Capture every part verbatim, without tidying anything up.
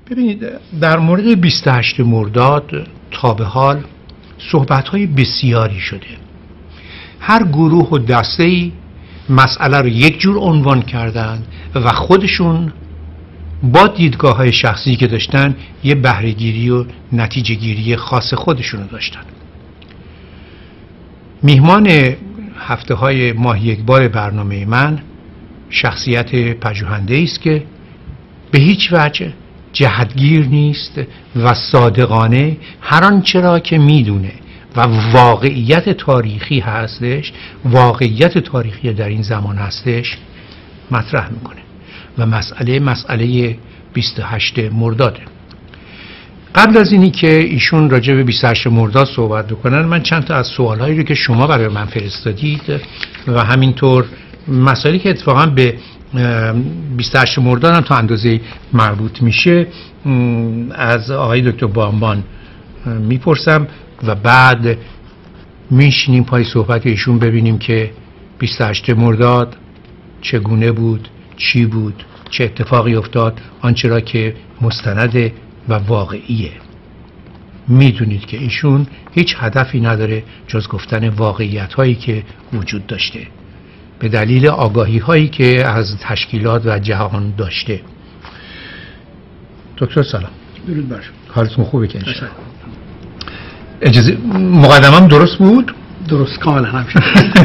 ببینید در مورد بیست و هشت مرداد تا به حال صحبت‌های بسیاری شده. هر گروه و دسته‌ای مسئله رو یک جور عنوان کردن و خودشون با دیدگاه‌های شخصی که داشتن یه بهره‌گیری و نتیجه‌گیری خاص خودشون رو داشتن. میهمان هفته‌های ماه یک بار برنامه من شخصیت پژوهنده است که به هیچ وجه جهتگیر نیست و صادقانه هر آنچه را که میدونه و واقعیت تاریخی هستش، واقعیت تاریخی در این زمان هستش مطرح میکنه و مسئله مسئله بیست و هشت مرداده. قبل از اینی که ایشون راجع به بیست و هشت مرداد صحبت بکنن، من چند تا از سوالهایی رو که شما برای من فرستادید و همینطور مسائلی که اتفاقا به بیست و هشت مرداد هم تا اندازه مربوط میشه از آقای دکتر بانبان میپرسم و بعد میشینیم پای صحبت ایشون ببینیم که بیست و هشت مرداد چگونه بود، چی بود، چه اتفاقی افتاد، آنچه را که مستند و واقعیه. میدونید که ایشون هیچ هدفی نداره جز گفتن واقعیت هایی که وجود داشته به دلیل آگاهی هایی که از تشکیلات و جهان داشته. دکتر سلام. درود بر شما. حالتون خوبه که انشاءالله؟ اجازه مقدمم درست بود؟ درست کاملا همیشه.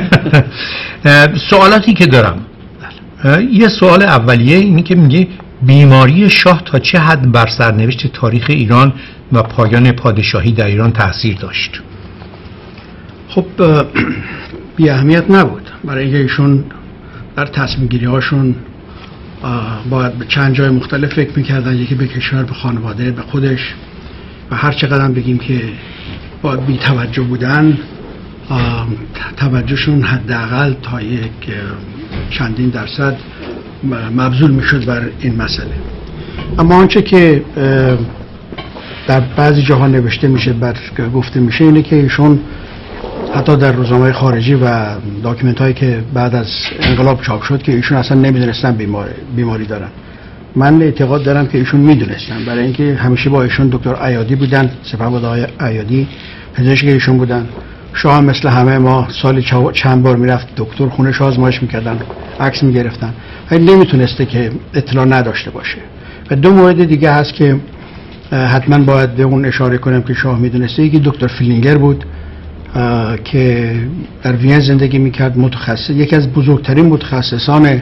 سوالاتی که دارم، یه سوال اولیه اینه که میگه بیماری شاه تا چه حد بر سرنوشت تاریخ ایران و پایان پادشاهی در ایران تاثیر داشت؟ خب بی اهمیت نبود، برای اینکه ایشون در تصمیم گیری هاشون باید به چند جای مختلف فکر میکردن، یکی به کشور، به خانواده، به خودش، و هر چقدر بگیم که باید بی توجه بودن، توجهشون حداقل تا یک چندین درصد مبذول میشد بر این مسئله. اما آنچه که در بعضی جاها نوشته میشه، بر گفته میشه، اینه که ایشون حتی در روزنامه خارجی و داکیومنت هایی که بعد از انقلاب چاپ شد که ایشون اصلا نمیدونستن بیماری, بیماری دارن. من اعتقاد دارم که ایشون میدونستن، برای اینکه همیشه با ایشون دکتر ایادی بودن، سپهبد آقای ایادی پزشک ایشون بودن. شاه مثل همه ما سالی چند بار میرفت دکتر خونش آزمایش میکردن، عکس میگرفتن، ولی نمیتونسته که اطلاع نداشته باشه. و دو مورد دیگه هست که حتما باید به اون اشاره کنم که شاه میدونسته. یکی دکتر فیلینگر بود که در وین زندگی میکرد، متخصص، یکی از بزرگترین متخصصان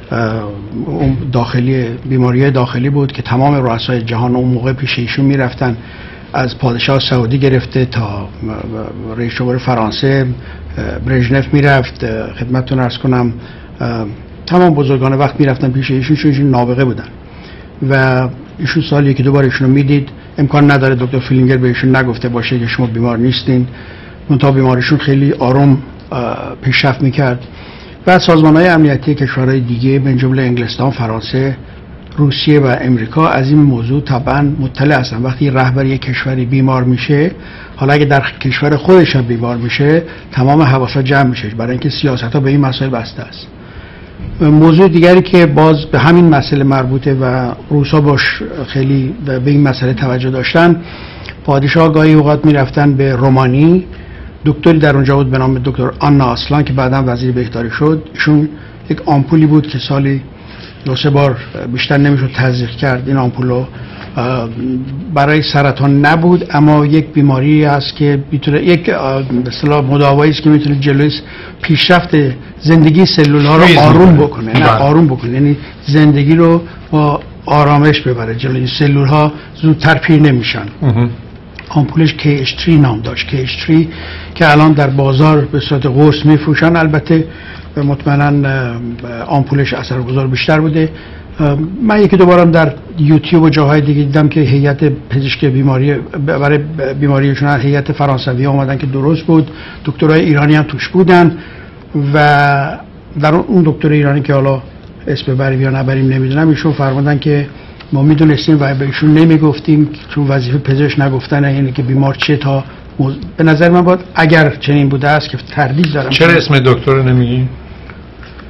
داخلی بیماری داخلی بود که تمام رؤسای جهان اون موقع پیش ایشون میرفتن، از پادشاه سعودی گرفته تا رئیس جمهور فرانسه برژنف میرفت. خدمتتون عرض کنم تمام بزرگان وقت میرفتن پیش ایشون، چون ایشون نابغه بودن و ایشون سال یکی دو بار ایشون رو میدید. امکان نداره دکتر فیلینگر به ایشون نگفته باشه که شما بیمار نیستین، منتها بیماریشون خیلی آروم پیشرفت میکرد. و سازمان‌های امنیتی کشورهای دیگه من جمله انگلستان، فرانسه، روسیه و امریکا از این موضوع طبعا مطلع هستن. وقتی رهبر یک کشوری بیمار میشه، حالا اگه در کشور خودش هم بیمار میشه، تمام حواسا جمع میشه، برای اینکه سیاست‌ها به این مسائل بسته است. موضوع دیگری که باز به همین مسئله مربوطه و روسا باش خیلی به این مسئله توجه داشتن، پادشاه گاهی اوقات میرفتن به رومانی، دکتری در اونجا بود به نام دکتر آنا آسلان که بعدا وزیر بهداری شد. ایشون یک آمپولی بود که سالی دو سه بار بیشتر نمیشد تزریق کرد. این آمپولو برای سرطان نبود، اما یک بیماری است که میتونه، یک به اصطلاح مداوایی است که میتونه جلوی پیشرفت زندگی سلول ها رو آروم بکنه. نه آروم بکنه، یعنی زندگی رو با آرامش ببره جلوی. این سلول ها زودتر پیر نمیشن. آمپولش کی اچ تری نام داشت، کی اچ تری که الان در بازار به صورت قرص میفروشن. البته مطمئنا آمپولش اثرگذار بیشتر بوده. من یکی دوبارم در یوتیوب و جاهای دیگه دیدم که هیئت پزشک بیماری برای بیماریشون هیئت فرانسوی اومدن که درست بود، دکترای ایرانی هم توش بودن و در اون دکتر ایرانی که حالا اسم بریم یا نبریم نمیدونم، ایشون فرمودن که ما میدونستیم و به ایشون نمیگفتیم چون وظیفه پزشک نگفتن، یعنی که بیمار چه تا موز... به نظر من باید اگر چنین بوده است که تردید دارم. چرا اسم دکتر رو نمیگی؟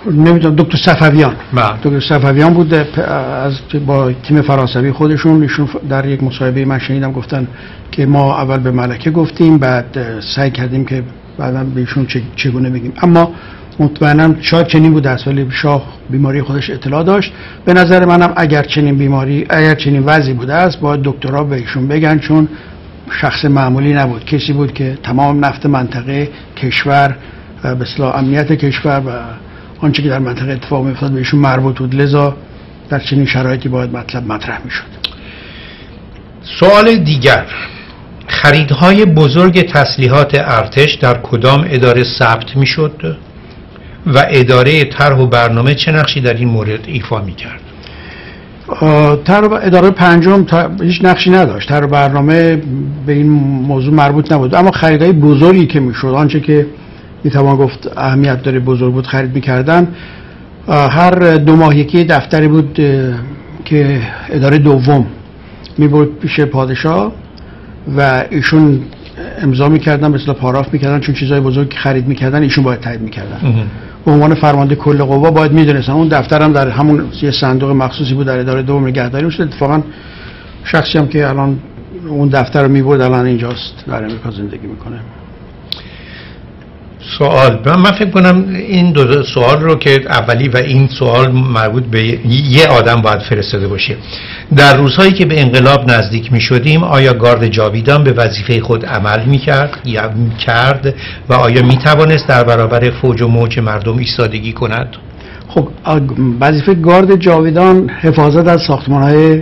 نمیدونم دکتر صفویان بله. دکتر صفویان بود از با تیم فرانسوی خودشون. ایشون در یک مصاحبه من شنیدم گفتن که ما اول به ملکه گفتیم، بعد سعی کردیم که بعدا به ایشون چگونه بگیم، اما مطمئنا شاید چنین بود است، ولی شاه بیماری خودش اطلاع داشت. به نظر منم اگر چنین بیماری اگر چنین وضعی بوده است باید دکترها به ایشون بگن، چون شخص معمولی نبود، کسی بود که تمام نفت منطقه کشور به اصطلاح امنیت کشور و آنچه که در منطقه اتفاق می‌افتاد به ایشون مربوط بود، لذا در چنین شرایطی باید مطلب مطرح می‌شد. سوال دیگر، خریدهای بزرگ تسلیحات ارتش در کدام اداره ثبت می‌شد و اداره طرح و برنامه چه نقشی در این مورد ایفا می‌کرد؟ طرح اداره پنجم هیچ نقشی نداشت، طرح برنامه به این موضوع مربوط نبود، اما خریدهای بزرگی که می‌شد، آنچه که میتوان گفت اهمیت داره بزرگ بود، خرید میکردن. هر دو ماه یکی دفتری بود که اداره دوم میبرد پیش پادشاه و ایشون امضا میکردن، مثلا پاراف میکردن، چون چیزای بزرگ که خرید میکردن ایشون باید تایید میکردن. به عنوان فرمانده کل قوا باید میدونستن. اون دفتر هم در همون یه صندوق مخصوصی بود در اداره دوم نگهداری میشد. اتفاقا شخصی هم که الان اون دفتر رو میبرد الان اینجاست، در امریکا زندگی میکنه. سوال من فکر کنم این دو سوال رو که اولی و این سوال مربوط به یه آدم باید فرستاده باشه. در روزهایی که به انقلاب نزدیک می شدیم آیا گارد جاویدان به وظیفه خود عمل می کرد یا می کرد و آیا می توانست در برابر فوج و موج مردم ایستادگی کند؟ خب وظیفه گارد جاویدان حفاظت از ساختمان‌های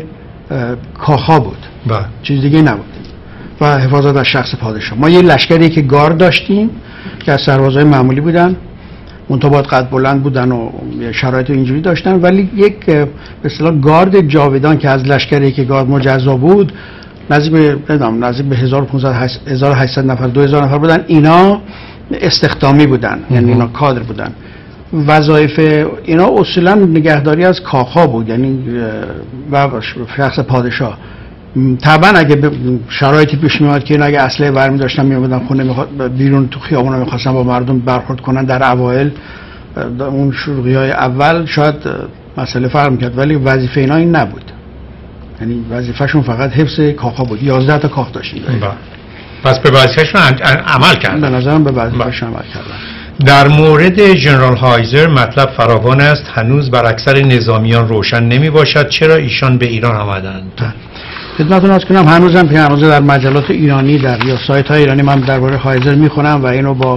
کاخا بود، با. چیز دیگه نبود، و حفاظت از شخص پادشاه. ما یه لشکری که گارد داشتیم که از سربازای معمولی بودن، منتها باید قد بلند بودن و شرایط اینجوری داشتن، ولی یک به اصطلاح گارد جاویدان که از لشکری که گارد مجزا بود نزدیک به نمیدونم نزدیک به هزار و پانصد هزار و هشتصد نفر دو هزار نفر بودن. اینا استخدامی بودن، یعنی اینا کادر بودن. وظایف اینا اصولا نگهداری از کاخا بود، یعنی و شخص پادشاه. طبعا اگه شرایطی پیش میاد که اینا اگه اسلحه برمی داشتن میومدن خونه میخواد بیرون تو خیابونا میخواستن با مردم برخورد کنن در اوایل اون شروعی های اول شاید مسئله فرق میکرد، ولی وظیفه اینا این نبود، یعنی وظیفهشون فقط حفظ کاخا بود. یازده تا کاخ داشتن. پس به وظیفهشون عمل کردن. به نظرم به وظیفهشون عمل کردن. در مورد ژنرال هایزر مطلب فراوان است، هنوز بر اکثر نظامیان روشن نمی باشد چرا ایشان به ایران آمدند. خدمتتون عرض کنم هنوزم پیانوزه در مجلات ایرانی در یا سایت های ایرانی من درباره هایزر میخونم و اینو با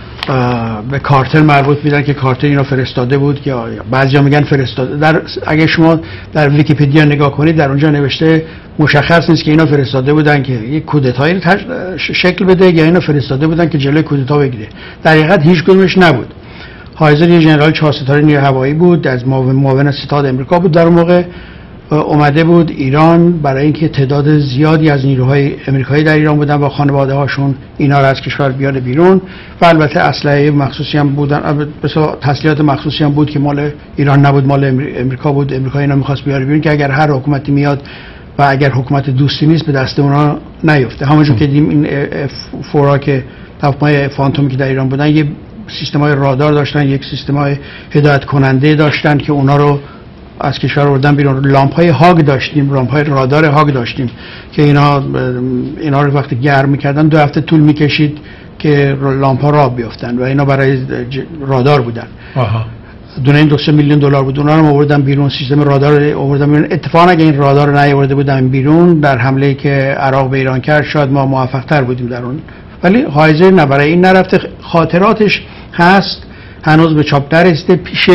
به کارتر مربوط میدن که کارتر اینو فرستاده بود، یا بعضیا میگن فرستاده. در اگه شما در ویکی‌پدیا نگاه کنید در اونجا نوشته مشخص نیست که اینو فرستاده بودن که یک کودتایی شکل بده یا اینو فرستاده بودن که جلوی کودتا بگیره. در حقیقت هیچ کدومش نبود. هایزر یه ژنرال چهار ستاره نیروی هوایی بود، از معاون ستاد امریکا بود، در اون موقع اومده بود ایران برای اینکه تعداد زیادی از نیروهای امریکایی در ایران بودن با خانواده هاشون اینا رو از کشور بیاره بیرون، و البته اسلحه مخصوصی هم بودن، مثلا تسلیحات مخصوصی هم بود که مال ایران نبود، مال امریکا بود. امریکا اینا می‌خواست بیاره بیرون که اگر هر حکومتی میاد و اگر حکومت دوستی نیست به دست اونا نیفته. همونجور که دیدیم این فورا که هواپیمای فانتومی که در ایران بودن یه سیستم‌های رادار داشتن، یک سیستم‌های هدایت کننده داشتن که اونا رو از کشور آوردن بیرون. لامپ‌های هاگ داشتیم، لامپ‌های رادار هاگ داشتیم که اینا اینا رو وقتی گرم می‌کردن دو هفته طول می‌کشید که لامپ‌ها راه بیافتن و اینا برای رادار بودن. آها. دونه این دو سه میلیون دلار بود. اونا رو آوردن بیرون، سیستم رادار رو آوردن بیرون. اتفاقا اگه این رادار رو نیاورده بودن بیرون در حمله‌ای که عراق به ایران کرد شاید ما موفق‌تر بودیم در اون. ولی هایزر نه، برای این نرفته. خاطراتش هست، هنوز به چاپ نرسیده. پیش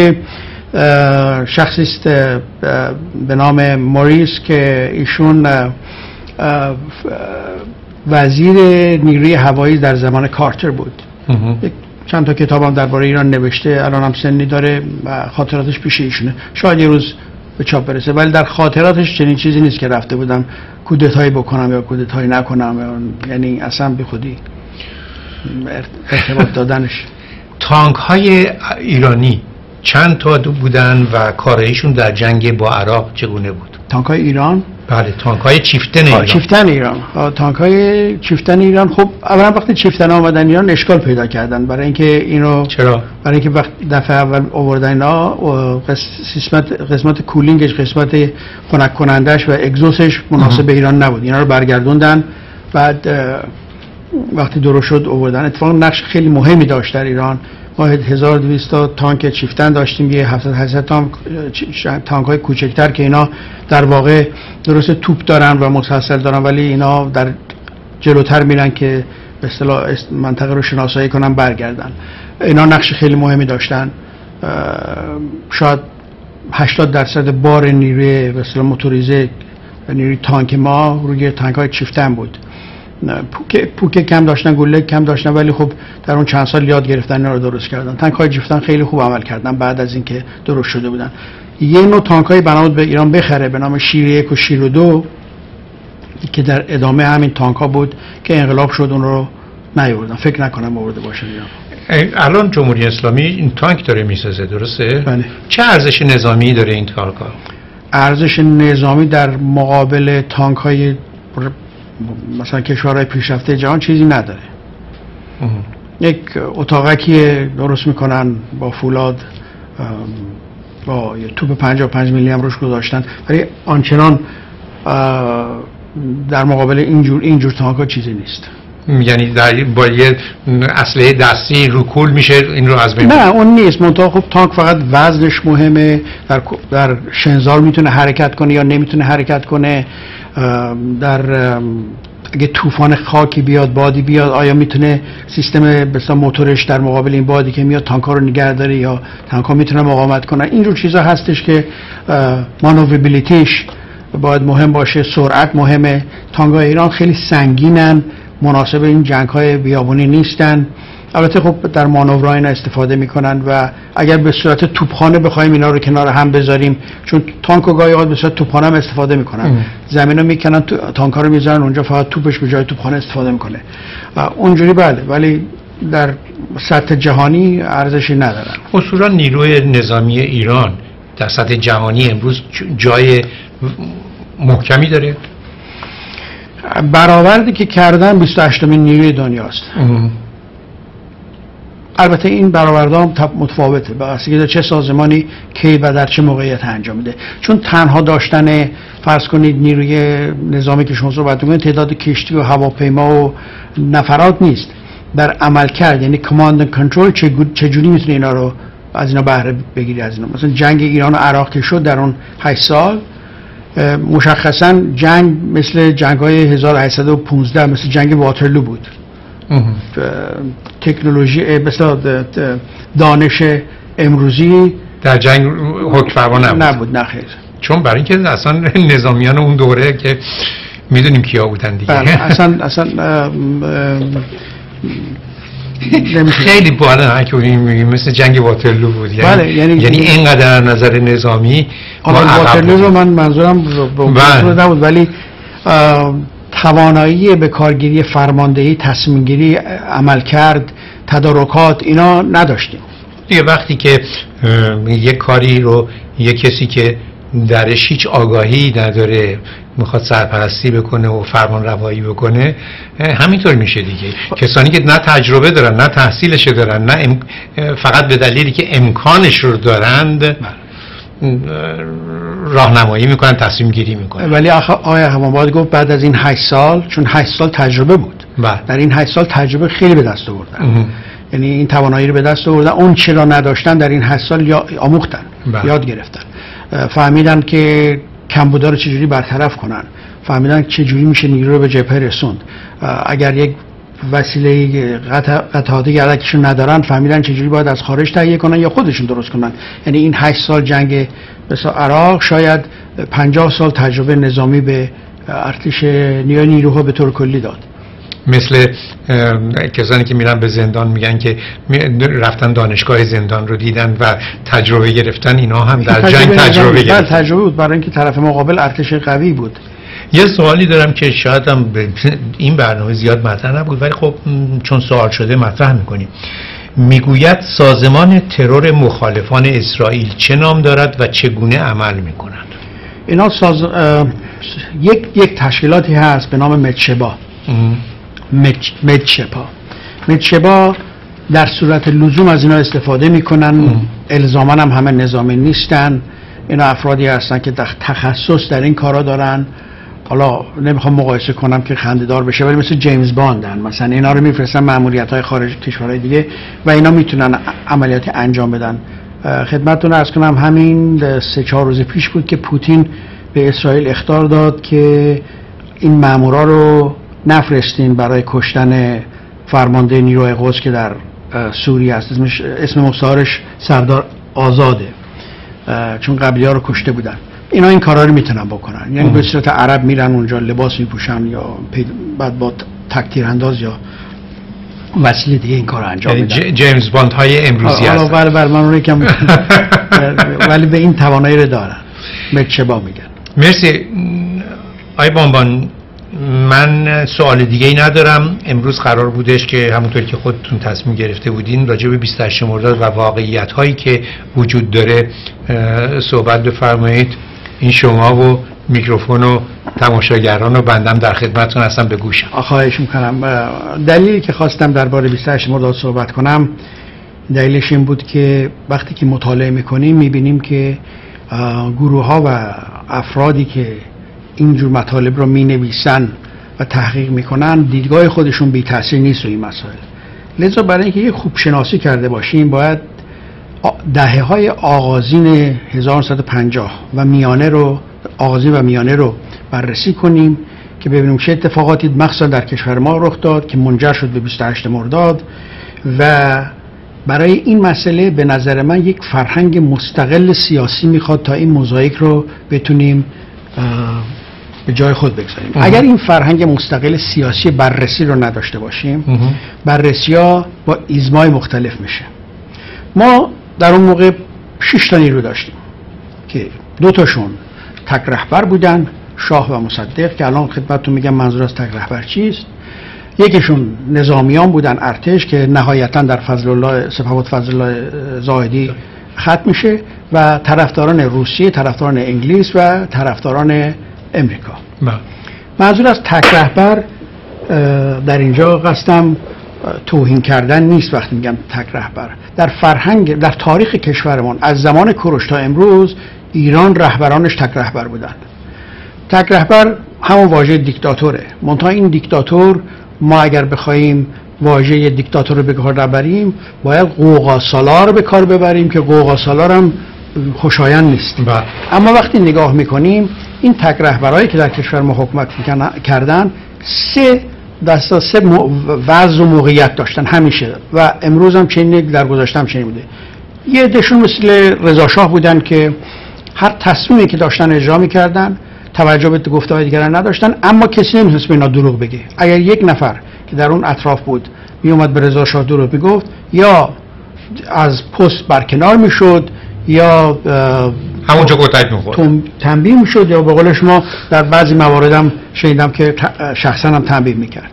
شخصی است به نام موریس که ایشون وزیر نیروی هوایی در زمان کارتر بود. چند تا کتابم درباره ایران نوشته، الان هم سنی داره و خاطراتش پیش ایشونه. شاید یه روز به چاپ برسه، ولی در خاطراتش چنین چیزی نیست که رفته بودم کودتایی بکنم یا کودتایی نکنم، یعنی اصلا به خودی ارتباط دادنش. تانک های ایرانی چند تا بودن و کارایشون در جنگ با عراق چگونه بود؟ تانک‌های ایران؟ بله، تانک‌های چیفتن ایران. چیفتن ایران. تانک‌های چیفتن ایران خب اولا وقتی چیفتن آمدن ایران اشکال پیدا کردن، برای اینکه اینو چرا؟ برای اینکه وقت دفعه اول آوردن اینا قسمت قسمت کولینگش، قسمت خنک کنندش و اگزوسش مناسب به ایران نبود. اینا رو برگردوندن، بعد وقتی درست شد آوردن. اتفاقا نقش خیلی مهمی داشت در ایران. ما هزار و دویست تا تانک چیفتن داشتیم، یه هفتصد هشتصد تانک تانک‌های کوچکتر که اینا در واقع درست توپ دارن و مسلسل دارن، ولی اینا در جلوتر میرن که به اصطلاح منطقه رو شناسایی کنن برگردن. اینا نقش خیلی مهمی داشتن. شاید هشتاد درصد بار نیروی به اصطلاح موتوریزه نیروی تانک ما روی تانک‌های چیفتن بود. پوکه پوکه کم داشتن، گلوله کم داشتن، ولی خب در اون چند سال یاد گرفتن اینا رو درست کردن. تانک‌های چیفتن خیلی خوب عمل کردن بعد از اینکه درست شده بودن. یه نوع تانک‌های بنابود به ایران بخره به نام شیر یک و شیر دو که در ادامه همین تانک‌ها بود که انقلاب شد اون رو نیاوردن. فکر نکنم آورده باشه ایران. الان جمهوری اسلامی این تانک داره میسازه، درسته؟ بله. چه ارزش نظامی داره این تانک‌ها؟ ارزش نظامی در مقابل تانک‌های مثلا کشورهای پیشرفته جهان چیزی نداره. اه. یک اتاقکی درست میکنن با فولاد، با یه توپ پنجاه و پنج میلی هم روش گذاشتن، ولی آنچنان در مقابل اینجور اینجور تانک‌ها چیزی نیست. یعنی در با یه اسلحه دستی رو کول میشه این رو از بین؟ نه اون نیست. منتها خب تانک فقط وزنش مهمه، در در شنزار میتونه حرکت کنه یا نمیتونه حرکت کنه، در اگه طوفان خاکی بیاد، بادی بیاد، آیا میتونه سیستم مثلا موتورش در مقابل این بادی که میاد تانک‌ها رو نگه داره یا تانک‌ها میتونه مقاومت کنن. اینجور چیزا هستش که مانوربیلیتیش باید مهم باشه، سرعت مهمه. تانک‌های ایران خیلی سنگینن، مناسب این جنگ‌های بیابونی نیستن. البته خب در مانورها اینا استفاده میکنن و اگر به صورت توپخانه بخوایم اینا رو کنار هم بذاریم، چون تانک و گاهی به صورت توپخانه هم استفاده میکنن، زمینو میکنن، تانک‌ها رو میذارن اونجا، فقط توپش به جای توپخانه استفاده میکنه اونجوری. بله، ولی در سطح جهانی ارزشی ندارن. اصولا نیروی نظامی ایران در سطح جهانی امروز جای محکمی داره؟ برآوردی که کردن بیست و هشتمین نیروی دنیاست. البته این برآوردها هم متفاوته، بستگی داره چه سازمانی کی و در چه موقعیت انجام میده. چون تنها داشتن فرض کنید نیروی نظامی که شما صحبت می‌کنید تعداد کشتی و هواپیما و نفرات نیست، در عملکرد، یعنی کماند اند کنترل چجوری میتونه اینا رو از اینا بهره بگیری. از اینا مثلا جنگ ایران و عراق که شد در اون هشت سال، مشخصا جنگ مثل جنگ‌های هزار و هشتصد و پانزده، مثل جنگ واترلو بود. تکنولوژی مثلا دانش امروزی در جنگ حکمفرما نبود. نبود نه خیر. چون برای اینکه اصلا نظامیان اون دوره که میدونیم کیا بودن دیگه. بله اصلا اصلا خیلی بالا که میگیم مثل جنگ واترلو بود. یعنی بله یعنی یعنی اینقدر نظر نظامی واترلو رو من منظورم نبود، ولی توانایی به کارگیری، فرماندهی، تصمیم گیری، عمل کرد، تدارکات اینا نداشتیم دیگه. وقتی که یک کاری رو یک کسی که درش هیچ آگاهی نداره میخواد سرپرستی بکنه و فرمان روایی بکنه، همینطور میشه دیگه. کسانی که نه تجربه دارن نه تحصیلش دارن، نه ام... فقط به دلیلی که امکانش رو دارند راهنمایی میکنن، تصمیم گیری میکنن. ولی آقای همانباد گفت بعد از این هشت سال، چون هشت سال تجربه بود، بله. در این هشت سال تجربه خیلی به دست آوردن، یعنی این توانایی رو به دست آوردن. اون چرا نداشتن در این هشت سال یا آموختن، بله. یاد گرفتن، فهمیدن که کمبودا رو چجوری برطرف کنن، فهمیدن چجوری میشه نیرو رو به جبهه رسوند. اگر یک وسیله قطعاتی گردکشون ندارن، فهمیدن چجوری باید از خارج تهیه کنن یا خودشون درست کنن. یعنی این هشت سال جنگ مثلا عراق شاید پنجاه سال تجربه نظامی به ارتش نیروی نیروها به طور کلی داد. مثل کسانی که میرن به زندان میگن که رفتن دانشگاه زندان رو دیدن و تجربه گرفتن، اینا هم در جنگ تجربه گرفتن. تجربه بود، برای اینکه طرف مقابل ارتش قوی بود. یه سوالی دارم که شاید هم این برنامه زیاد مطرح نبود، ولی خب چون سوال شده مطرح میکنیم. میگوید سازمان ترور مخالفان اسرائیل چه نام دارد و چگونه عمل میکنند؟ اینا ساز... یک یک تشکیلاتی هست به نام مدشبا. مج... مدشبا مدشبا در صورت لزوم از اینا استفاده میکنن، الزاما هم همه نظامی نیستن. اینا افرادی هستن که تخصص در این کارا دارن. حالا نمیخوام مقایسه کنم که خنده‌دار بشه، ولی مثل جیمز باندن مثلا، اینا رو میفرستن ماموریت‌های خارج کشورهای دیگه و اینا میتونن عملیات انجام بدن. خدمتتون عرض کنم همین سه چهار روز پیش بود که پوتین به اسرائیل اخطار داد که این مامورا رو نفرستین برای کشتن فرمانده نیروی قدس که در سوریه است. اسمش اسم مستعارش سردار آزاده، چون قبلی‌ها رو کشته بودن. اینا این کارا رو میتونن بکنن، یعنی به صورت عرب میرن اونجا لباس میپوشن یا بعد با تکتیر انداز یا وسیله دیگه این کارو انجام میدن. یعنی جیمز باند های امروزی هستن. بله بله من اون یکم ولی به این توانایی رو دارن. مدشبا میگن. مرسی آقای بانبان. من سوال دیگه ای ندارم. امروز قرار بودش که همونطور که خودتون تصمیم گرفته بودین راجع به بیست و هشت مرداد و واقعیت هایی که وجود داره صحبت بفرمایید. این شما و میکروفون و تماشاگران و بندم در خدمتتون هستم، به گوشم. خواهش میکنم. دلیلی که خواستم درباره بیست و هشت مرداد صحبت کنم دلیلش این بود که وقتی که مطالعه میکنیم میبینیم که گروه ها و افرادی که اینجور مطالب رو می نویسن و تحقیق میکنن دیدگاه خودشون بی تاثیر نیست روی این مسائل. لذا برای اینکه یه خوب شناسی کرده باشیم باید دهه های آغازین هزار و نهصد و پنجاه و میانه رو آغازین و میانه رو بررسی کنیم که ببینیم چه اتفاقاتی مخصوصا در کشور ما رخ داد که منجر شد به بیست و هشت مرداد. و برای این مسئله به نظر من یک فرهنگ مستقل سیاسی میخواد تا این موزاییک رو بتونیم به جای خود بگذاریم. اگر این فرهنگ مستقل سیاسی بررسی رو نداشته باشیم بررسی ها با ایزمای مختلف میشه. ما در اون موقع شش تا نیرو داشتیم که دو تاشون تک رهبر بودن، شاه و مصدق، که الان خدمتتون میگم منظور از تک رهبر چیست. یکیشون نظامیان بودن، ارتش، که نهایتا در فضل الله صفوت فضل الله زاهدی ختم میشه، و طرفداران روسیه، طرفداران انگلیس و طرفداران امریکا. منظور از تک رهبر در اینجا قصدم توهین کردن نیست. وقتی میگم تک رهبر، در فرهنگ در تاریخ کشورمان از زمان کوروش تا امروز ایران رهبرانش تک رهبر بودن. تک رهبر همون واژه دیکتاتوره. منتها این دیکتاتور ما اگر بخوایم واژه دیکتاتور رو به کار ببریم باید قوقا سالار به کار ببریم که قوقا سالار هم خوشایند نیست. با. اما وقتی نگاه میکنیم این تک رهبرایی که در کشور ما حکومت کردن سه دستا سه وضع و موقعیت داشتن همیشه و امروز هم چنین در گذشته هم چنین بوده. یه عدهشون مثل رضا شاه بودن که هر تصمیمی که داشتن اجرا میکردن، توجه به گفته‌های دیگران نداشتن، اما کسی نمی‌تونست به اینا دروغ بگه. اگر یک نفر که در اون اطراف بود میومد به رضا شاه دروغ میگفت، یا از پست برکنار میشد یا همونجا گتک می‌خورد، تنبیه میشد، یا به قول شما در بعضی موارد هم شنیدم که شخصا هم تنبیه میکرد.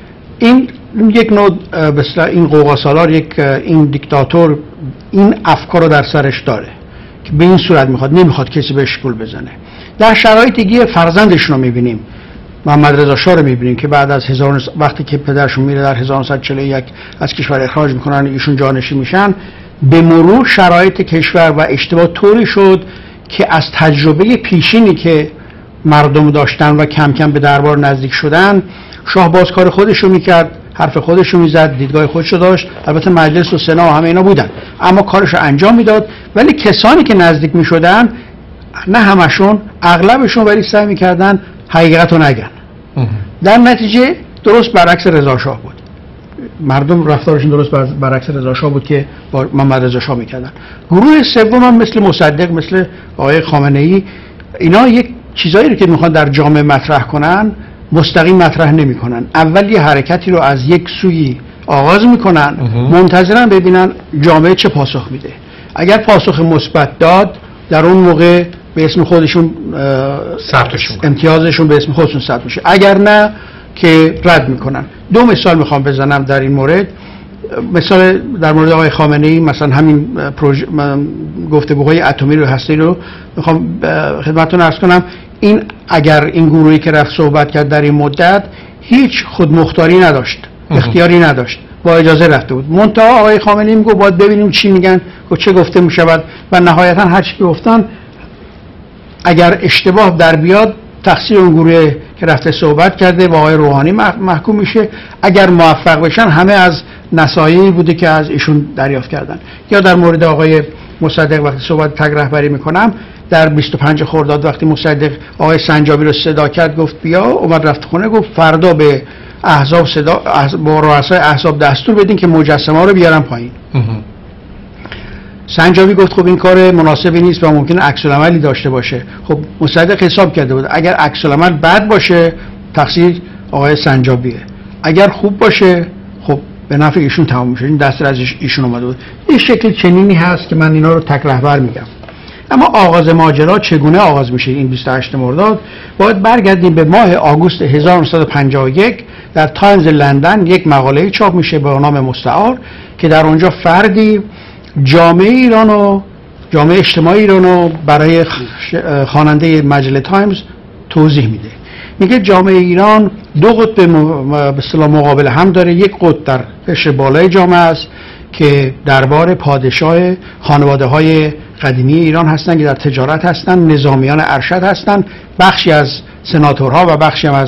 این یک نوع مثلا این قوقا سالار، یک این دیکتاتور این افکار رو در سرش داره که به این صورت میخواد، نمیخواد کسی بهش گول بزنه. در شرایط دیگه فرزندشون رو میبینیم، محمد رضا شاه رو میبینیم که بعد از هزار وقتی که پدرشون میره در هزار و نهصد و چهل و یک از کشور اخراج میکنن، ایشون جانشین میشن. به مرور شرایط کشور و اشتباه طوری شد که از تجربه پیشینی که مردم داشتن و کم کم به دربار نزدیک شدن، شاه باز کار خودش رو میکرد، حرف خودش رو میزد، دیدگاه خودش رو داشت. البته مجلس و سنا و همه اینا بودن اما کارش رو انجام میداد. ولی کسانی که نزدیک میشدن، نه همشون، اغلبشون، ولی سعی میکردن حقیقت رو نگن. در نتیجه درست برعکس رضا شاه بود. مردم رفتارشون درست برعکس رضا شاه بود که با محمد رضا شاه میکردن. گروه سوم هم مثل مصدق، مثل آقای خامنه ای، اینا یک چیزایی رو که میخوان در جامعه مطرح کنن مستقیم مطرح نمیکنن. اول یه حرکتی رو از یک سوی آغاز میکنن، منتظرن ببینن جامعه چه پاسخ میده. اگر پاسخ مثبت داد، در اون موقع به اسم خودشون امتیازشون به اسم خودشون ثبت میشه. اگر نه که رد میکنن. دو مثال میخوام بزنم در این مورد. مثال در مورد آقای خامنه‌ای مثلا همین پروژه گفتگوهای اتمی رو هستی رو میخوام خدمتتون عرض کنم. این اگر این گروهی که رفت صحبت کرد در این مدت هیچ خودمختاری نداشت، اختیاری نداشت، با اجازه رفته بود. منتها آقای خامنه‌ای میگه باید ببینیم چی میگن و چه گفته میشود و نهایتا هر چی که گفتن اگر اشتباه در بیاد تقصیر اون گروه که رفته صحبت کرده با آقای روحانی محکوم میشه، اگر موفق بشن همه از نصایحی بوده که از ایشون دریافت کردن. یا در مورد آقای مصدق وقتی صحبت تگ رهبری میکنم، در بیست و پنج خرداد وقتی مصدق آقای سنجابی رو صدا کرد گفت بیا، اومد رفت خونه گفت فردا به احزاب صدا با رؤسای احزاب دستور بدین که مجسمه رو بیارن پایین. سنجابی گفت خب این کار مناسبی نیست و ممکن عکس العملی داشته باشه. خب مصدق حساب کرده بود اگر عکس العمل بد باشه تقصیر آقای سنجابیه، اگر خوب باشه خب به نفع ایشون تمام میشه. این دست از ایشون اومده بود. این شکل چنینی هست که من اینا رو تک رهبر میگم. اما آغاز ماجرا چگونه آغاز میشه؟ این بیست و هشتم مرداد باید برگردیم به ماه آگوست هزار و نهصد و پنجاه و یک. در تایمز لندن یک مقاله چاپ میشه به نام مستعار که در اونجا فردی جامعه ایران و جامعه اجتماعی ایران رو برای خواننده مجله تایمز توضیح میده. میگه جامعه ایران دو قطب به اصطلاح مقابل هم داره. یک قطب در قشر بالای جامعه است که دربار پادشاه خانواده های قدیمی ایران هستند که در تجارت هستند، نظامیان ارشد هستند، بخشی از سناتورها و بخشی هم از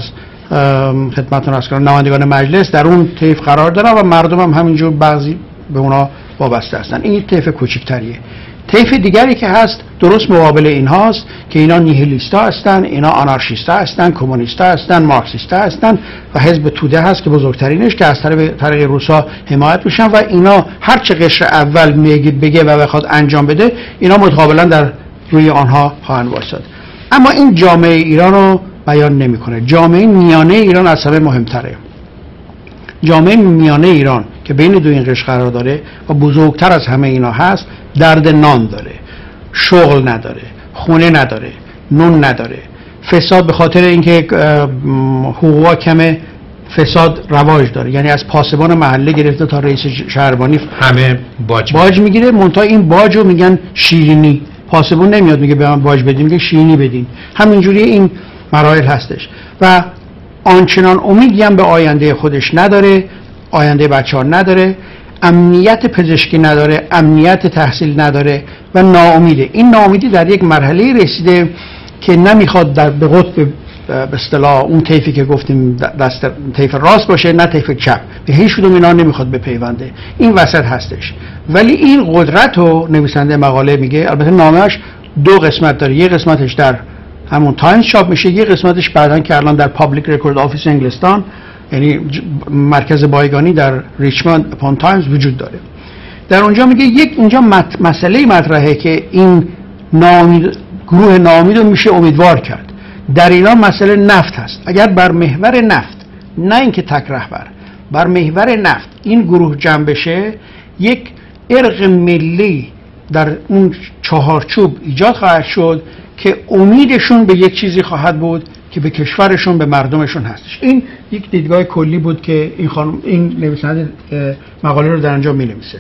خدمتتون عرض کنم نمایندگان مجلس در اون طیف قرار دارن و مردم هم همینجور بعضی به اونا وابسته هستن. این طیف کوچکتریه. طیف دیگری که هست درست مقابل اینهاست که اینا نیهیلیستا هستن، اینا آنارشیستا هستن، کمونیستا هستن، مارکسیستا هستن و حزب توده هست که بزرگترینش که از طرف طریق روسا حمایت میشن و اینا هر چه قشر اول میگه بگه و بخواد انجام بده اینا متقابلا در روی آنها خواهند وایساد. اما این جامعه ایران رو بیان نمیکنه. جامعه میانه ایران از همه مهمتره. جامعه میانه ایران که بین دو این قشر قرار داره و بزرگتر از همه اینا هست، درد نان داره، شغل نداره، خونه نداره، نون نداره، فساد به خاطر اینکه حقوقا کمه فساد رواج داره. یعنی از پاسبان محله گرفته تا رئیس شهربانی همه باج باج میگیره. منتها این باج رو میگن شیرینی. پاسبان نمیاد میگه به من باج بدین، میگه شیرینی بدین. همینجوری این مراحل هستش و آنچنان امیدی هم به آینده خودش نداره، آینده بچه ها نداره، امنیت پزشکی نداره، امنیت تحصیل نداره و ناامیده. این ناامیدی در یک مرحله رسیده که نمیخواد در به قطب به اصطلاح اون طیفی که گفتیم دست طیف راست باشه نه طیف چپ، به هیچ کدوم اینا نمیخواد بپیونده. این وسط هستش. ولی این قدرت رو نویسنده مقاله میگه، البته نامه‌اش دو قسمت داره. یک قسمتش در همون تایمز چاپ میشه، یک قسمتش بعداً که الان در پابلیک رکورد آفیس انگلستان یعنی مرکز بایگانی در ریچموند اپون تایمز وجود داره. در اونجا میگه یک اینجا مت... مسئله مطرحه که این ناامید گروه ناامید رو میشه امیدوار کرد. در ایران مسئله نفت هست. اگر بر محور نفت، نه اینکه تک رهبر، بر محور نفت این گروه جمع بشه، یک ارق ملی در اون چهارچوب ایجاد خواهد شد که امیدشون به یک چیزی خواهد بود که به کشورشون، به مردمشون هستش. این یک دیدگاه کلی بود که این خانم این نویسنده مقاله رو در اینجا می‌نویسه.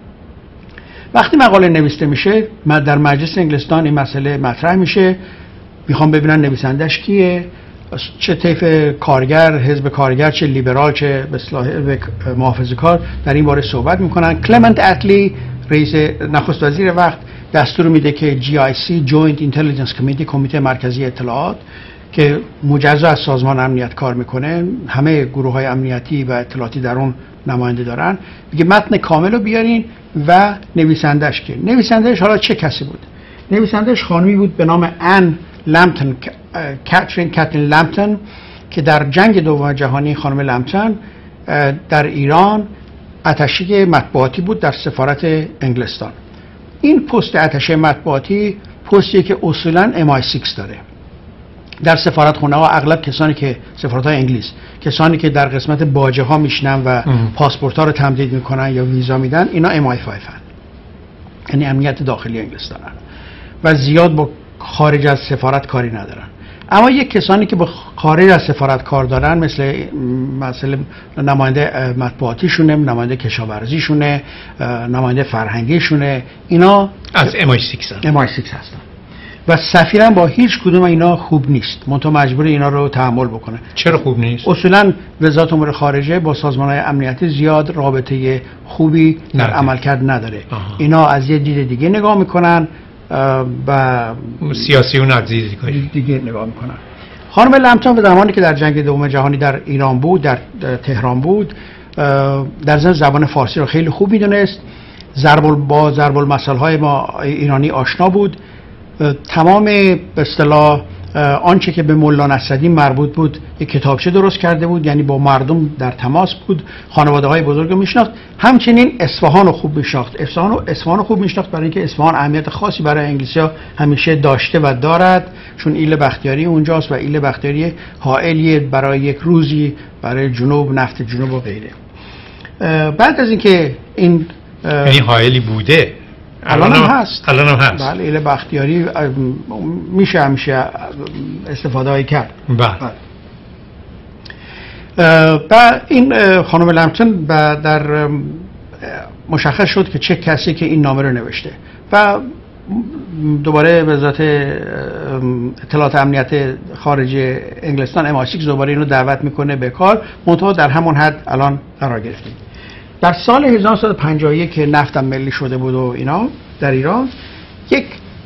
وقتی مقاله نوشته میشه در مجلس انگلستان این مسئله مطرح میشه، میخوام ببینن نویسندش کیه، چه طیف کارگر، حزب کارگر، چه لیبرال، چه به اصطلاح محافظه‌کار در این باره صحبت میکنن. کلمنت اتلی رئیس نخست وزیر وقت دستور میده که جی آی سی Joint Intelligence Committee کمیته مرکزی اطلاعات که مجزا از سازمان امنیت کار میکنه، همه گروه های امنیتی و اطلاعاتی در اون نماینده دارن، میگه متن کامل رو بیارین و نویسندش که نویسندش حالا چه کسی بود؟ نویسندش خانمی بود به نام ان لمپتون، کاترین کاترین لمپتون که در جنگ دوم جهانی خانم لمپتون در ایران اتشی مطبوعاتی بود در سفارت انگلستان. این پست اتشه مطبوعاتی پستی که اصولا ام آی سیکس داره. در سفارت خونه ها اغلب کسانی که سفارت های انگلیس، کسانی که در قسمت باجه ها میشنن و پاسپورت ها رو تمدید میکنن یا ویزا میدن، اینا ام آی فایو هن، یعنی امنیت داخلی انگلستان هن و زیاد با خارج از سفارت کاری ندارن. اما یک کسانی که به خارج از سفارت کار دارن، مثل مثلا نماینده مطبوعاتیشونه، نماینده کشاورزیشونه، نماینده فرهنگیشونه، اینا از ام آی سیکس ام آی سیکس هستن و سفیرم با هیچ کدوم اینا خوب نیست، منتها مجبور اینا رو تحمل بکنه. چرا خوب نیست؟ اصولا وزارت امور خارجه با سازمان‌های امنیتی زیاد رابطه خوبی در عملکرد نداره. آها. اینا از یه دید دیگه نگاه میکنن و سیاسیون از دید دیگه نگاه میکنن. خانم لمتون به زمانی که در جنگ دوم جهانی در ایران بود، در تهران بود، در ضمن زبان فارسی رو خیلی خوب میدونست، ضرب با ضرب المثل‌های ما ایرانی آشنا بود. تمام به اصطلاح آنچه که به مولا نصرالدین مربوط بود یک کتابچه درست کرده بود، یعنی با مردم در تماس بود، خانواده‌های بزرگ رو میشناخت. همچنین اصفهان رو خوب میشناخت. اصفهان رو اصفهان رو خوب میشناخت برای اینکه اصفهان اهمیت خاصی برای انگلیسی‌ها همیشه داشته و دارد، چون ایل بختیاری اونجاست و ایل بختیاری حائلیه برای یک روزی برای جنوب، نفت جنوب و غیره. بعد از اینکه این یعنی حائلی بوده، الان هم هست. الان هم هست. بله، ایل بختیاری میشه همیشه استفاده هایی کرد. بله. و این خانم لمپتون در مشخص شد که چه کسی که این نامه رو نوشته و دوباره وزارت اطلاعات امنیت خارجه انگلستان ام آی سیکس دوباره اینو دعوت میکنه به کار، منتها در همون حد الان قرار گرفتیم. در سال هزار و نهصد و پنجاه و یک که نفتم ملی شده بود و اینا در ایران، یک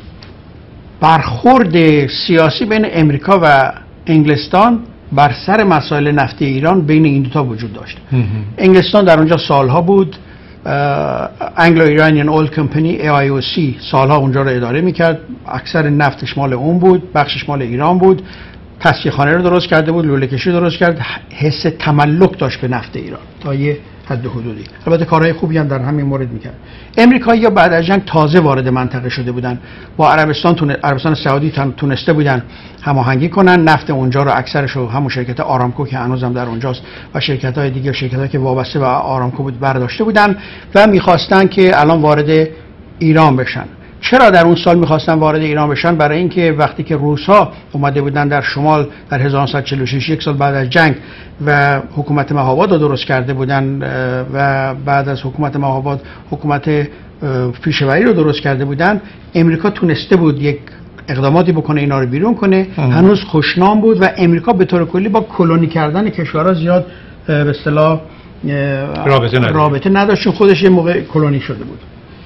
برخورد سیاسی بین امریکا و انگلستان بر سر مسائل نفتی ایران بین این دوتا وجود داشت. انگلستان در اونجا سالها بود، انگلو ایرانیان اول کمپانی ای آی او سی سالها اونجا رو اداره میکرد، اکثر نفتش مال اون بود، بخشش مال ایران بود، تصفیه خانه رو درست کرده بود، لوله کشی درست کرد، حس تملک داشت به نفت ایران تا یه حد حدودی. البته کارهای خوبی هم در همین مورد میکرد. امریکایی‌ها بعد از جنگ تازه وارد منطقه شده بودن، با عربستان تون... عربستان سعودی تونسته بودن هماهنگی کنن، نفت اونجا رو اکثرش رو همون شرکت آرامکو که هنوزم در اونجاست و شرکت‌های دیگه، شرکت‌هایی که وابسته به آرامکو بود برداشته بودن و می‌خواستن که الان وارد ایران بشن. چرا در اون سال می‌خواستن وارد ایران بشن؟ برای اینکه وقتی که روس‌ها اومده بودن در شمال در هزار و نهصد و چهل و شش، یک سال بعد از جنگ، و حکومت مهاباد رو درست کرده بودن و بعد از حکومت مهاباد حکومت پیشوری رو درست کرده بودن، امریکا تونسته بود یک اقداماتی بکنه اینا رو بیرون کنه. ام. هنوز خوشنام بود و امریکا به طور کلی با کلونی کردن کشورها زیاد به اصطلاح رابطه نداشت. رابطه نداشت چون خودش یه موقع کلونی شده بود.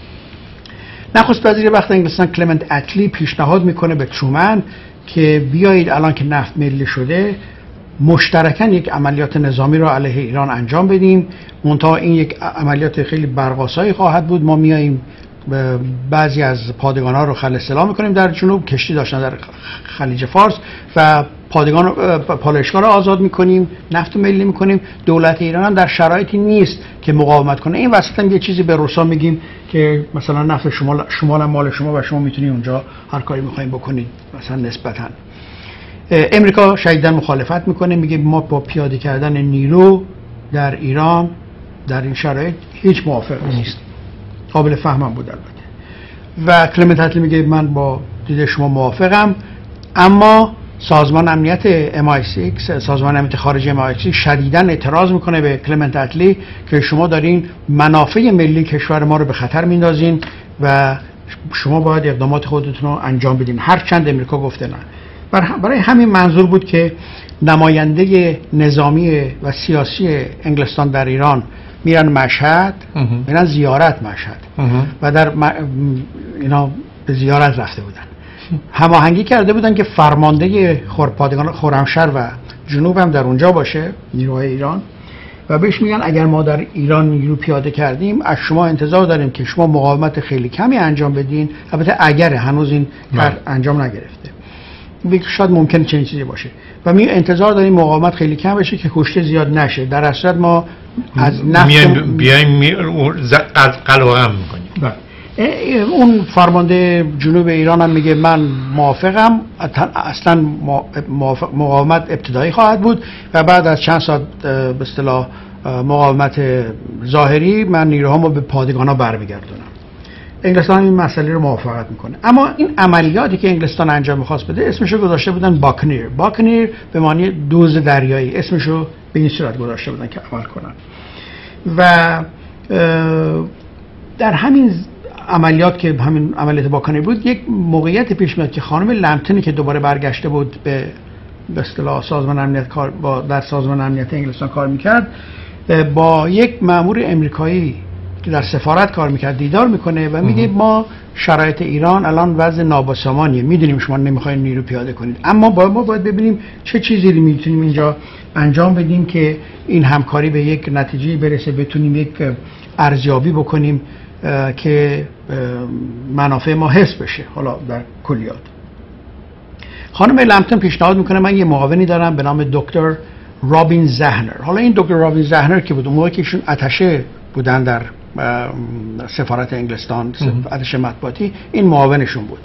نخست وزیر وقت انگلستان کلمنت اتلی پیشنهاد میکنه به ترومن که بیایید الان که نفت ملی شده مشترکاً یک عملیات نظامی رو علیه ایران انجام بدیم، منتها این یک عملیات خیلی برق‌آسایی خواهد بود. ما میاییم بعضی از پادگان‌ها رو خلأ میکنیم در جنوب، کشتی داشتن در خلیج فارس، و پادگان پالایشگاه رو آزاد میکنیم، نفت ملی میکنیم. دولت ایران هم در شرایطی نیست که مقاومت کنه. این وسط هم یه چیزی به روسا میگیم که مثلا نفت شمال شمال مال شما و شما میتونید اونجا هر کاری میخواین بکنید مثلا نسبتاً. امریکا شدیداً مخالفت میکنه، میگه ما با پیاده کردن نیرو در ایران در این شرایط هیچ موافق نیست. قابل فهمم بود البته. و کلمنت اتلی میگه من با دید شما موافقم، اما سازمان امنیت ام آی سیکس، سازمان امنیت خارجی ام آی سیکس شدیداً اعتراض میکنه به کلمنت اتلی که شما دارین منافع ملی کشور ما رو به خطر میندازین و شما باید اقدامات خودتون رو انجام بدین، هر چند امریکا گفته نه. برای همین منظور بود که نماینده نظامی و سیاسی انگلستان در ایران میرن مشهد، میرن زیارت مشهد و در م... اینا به زیارت رفته بودن. هماهنگی کرده بودن که فرمانده خورپادگان خرمشهر و جنوب هم در اونجا باشه، نیروهای ایران، و بهش میگن اگر ما در ایران نیرو پیاده کردیم از شما انتظار داریم که شما مقاومت خیلی کمی انجام بدین. البته اگر هنوز این کار انجام نگرفته، شاید ممکن چنین چیزی باشه و می انتظار داریم مقاومت خیلی کم بشه که کشته زیاد نشه. در اصل ما از نفت بیایم قلقم میکنیم. اون فرمانده جنوب ایران هم میگه من موافقم، اصلا مقاومت ابتدایی خواهد بود و بعد از چند ساعت به اصطلاح مقاومت ظاهری من نیروهامو به پادگانا برمیگردونم. انگلستان این مسئله رو موافقت میکنه. اما این عملیاتی که انگلستان انجام می‌خواست بده اسمش رو گذاشته بودن باکنیر. باکنیر به معنی دوز دریایی، اسمش رو به این صورت گذاشته بودن که عمل کنن. و در همین عملیات که همین عملیات باکنیر بود، یک موقعیت پیش میاد که خانم لمپتونی که دوباره برگشته بود به به اصطلاح سازمان امنیت کار با در سازمان امنیت انگلستان کار میکرد، با یک مأمور امریکایی که در سفارت کار میکرد دیدار میکنه و میگه ما شرایط ایران الان وضع نابسامانیه، میدونیم شما نمیخواین نیرو پیاده کنید، اما با ما باید ببینیم چه چیزی رو میتونیم اینجا انجام بدیم که این همکاری به یک نتیجه برسه، بتونیم یک ارزیابی بکنیم که منافع ما حفظ بشه. حالا در کلیات خانم لمپتون پیشنهاد میکنه من یه معاونی دارم به نام دکتر رابین زهنر. حالا این دکتر رابین زهنر که بود اون موقع که ایشون اتشه بودن در سفارت انگلستان، اتشه مطبوعاتی، این معاونشون بود.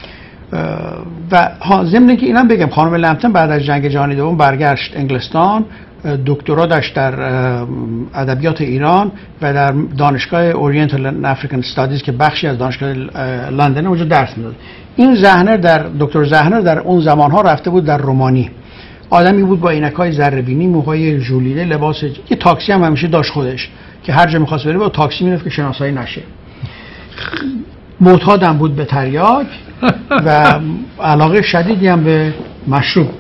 و ضمن اینکه اینم بگم خانم لمپتون بعد از جنگ جهانی دوم برگشت انگلستان، دکترا داشت در ادبیات ایران و در دانشگاه اورینتال افریکن استادیز که بخشی از دانشگاه لندن اونجا درس میداد. این زهنر در دکتر زهنر در اون زمانها رفته بود در رومانی. آدمی بود با عینک‌های ذره‌بینی، موهای ژولیده، لباس، یه تاکسی هم همیشه داشت خودش که هر جا می‌خواست بره با تاکسی میرفت که شناسایی نشه. معتادم بود به تریاک و علاقه شدیدی هم به مشروب.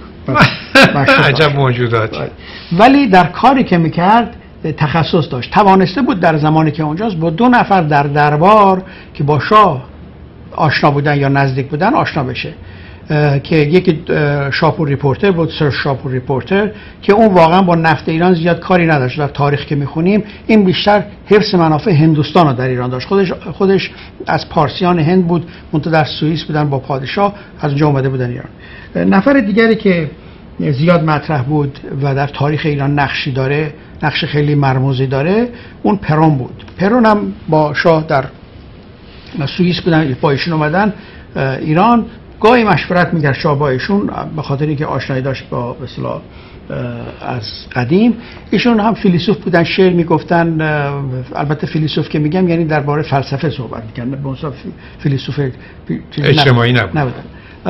عجب موجودات. ولی در کاری که میکرد تخصص داشت. توانسته بود در زمانی که اونجاست با دو نفر در دربار که با شاه آشنا بودن یا نزدیک بودن آشنا بشه، که یکی شاپور ریپورتر بود، سر شاپور ریپورتر، که اون واقعا با نفت ایران زیاد کاری نداشت. در تاریخ که میخونیم این بیشتر حفظ منافع هندوستان رو در ایران داشت. خودش خودش از پارسیان هند بود، منتها در سوئیس بودن با پادشاه، از اونجا اومده بودن ایران. نفر دیگری که زیاد مطرح بود و در تاریخ ایران نقشی داره، نقش خیلی مرموزی داره، اون پرون بود. پرون هم با شاه در سوئیس بودن، با ایشون اومدن ایران. گاهی مشورت میکرد شاه با ایشون به خاطر اینکه آشنایی داشت با به اصطلاح از قدیم. ایشون هم فیلسوف بودن، شعر میگفتن. البته فیلسوف که میگم یعنی درباره فلسفه صحبت میکردن، به اصطلاح فیلسوف اجتماعی نبود. نبودن.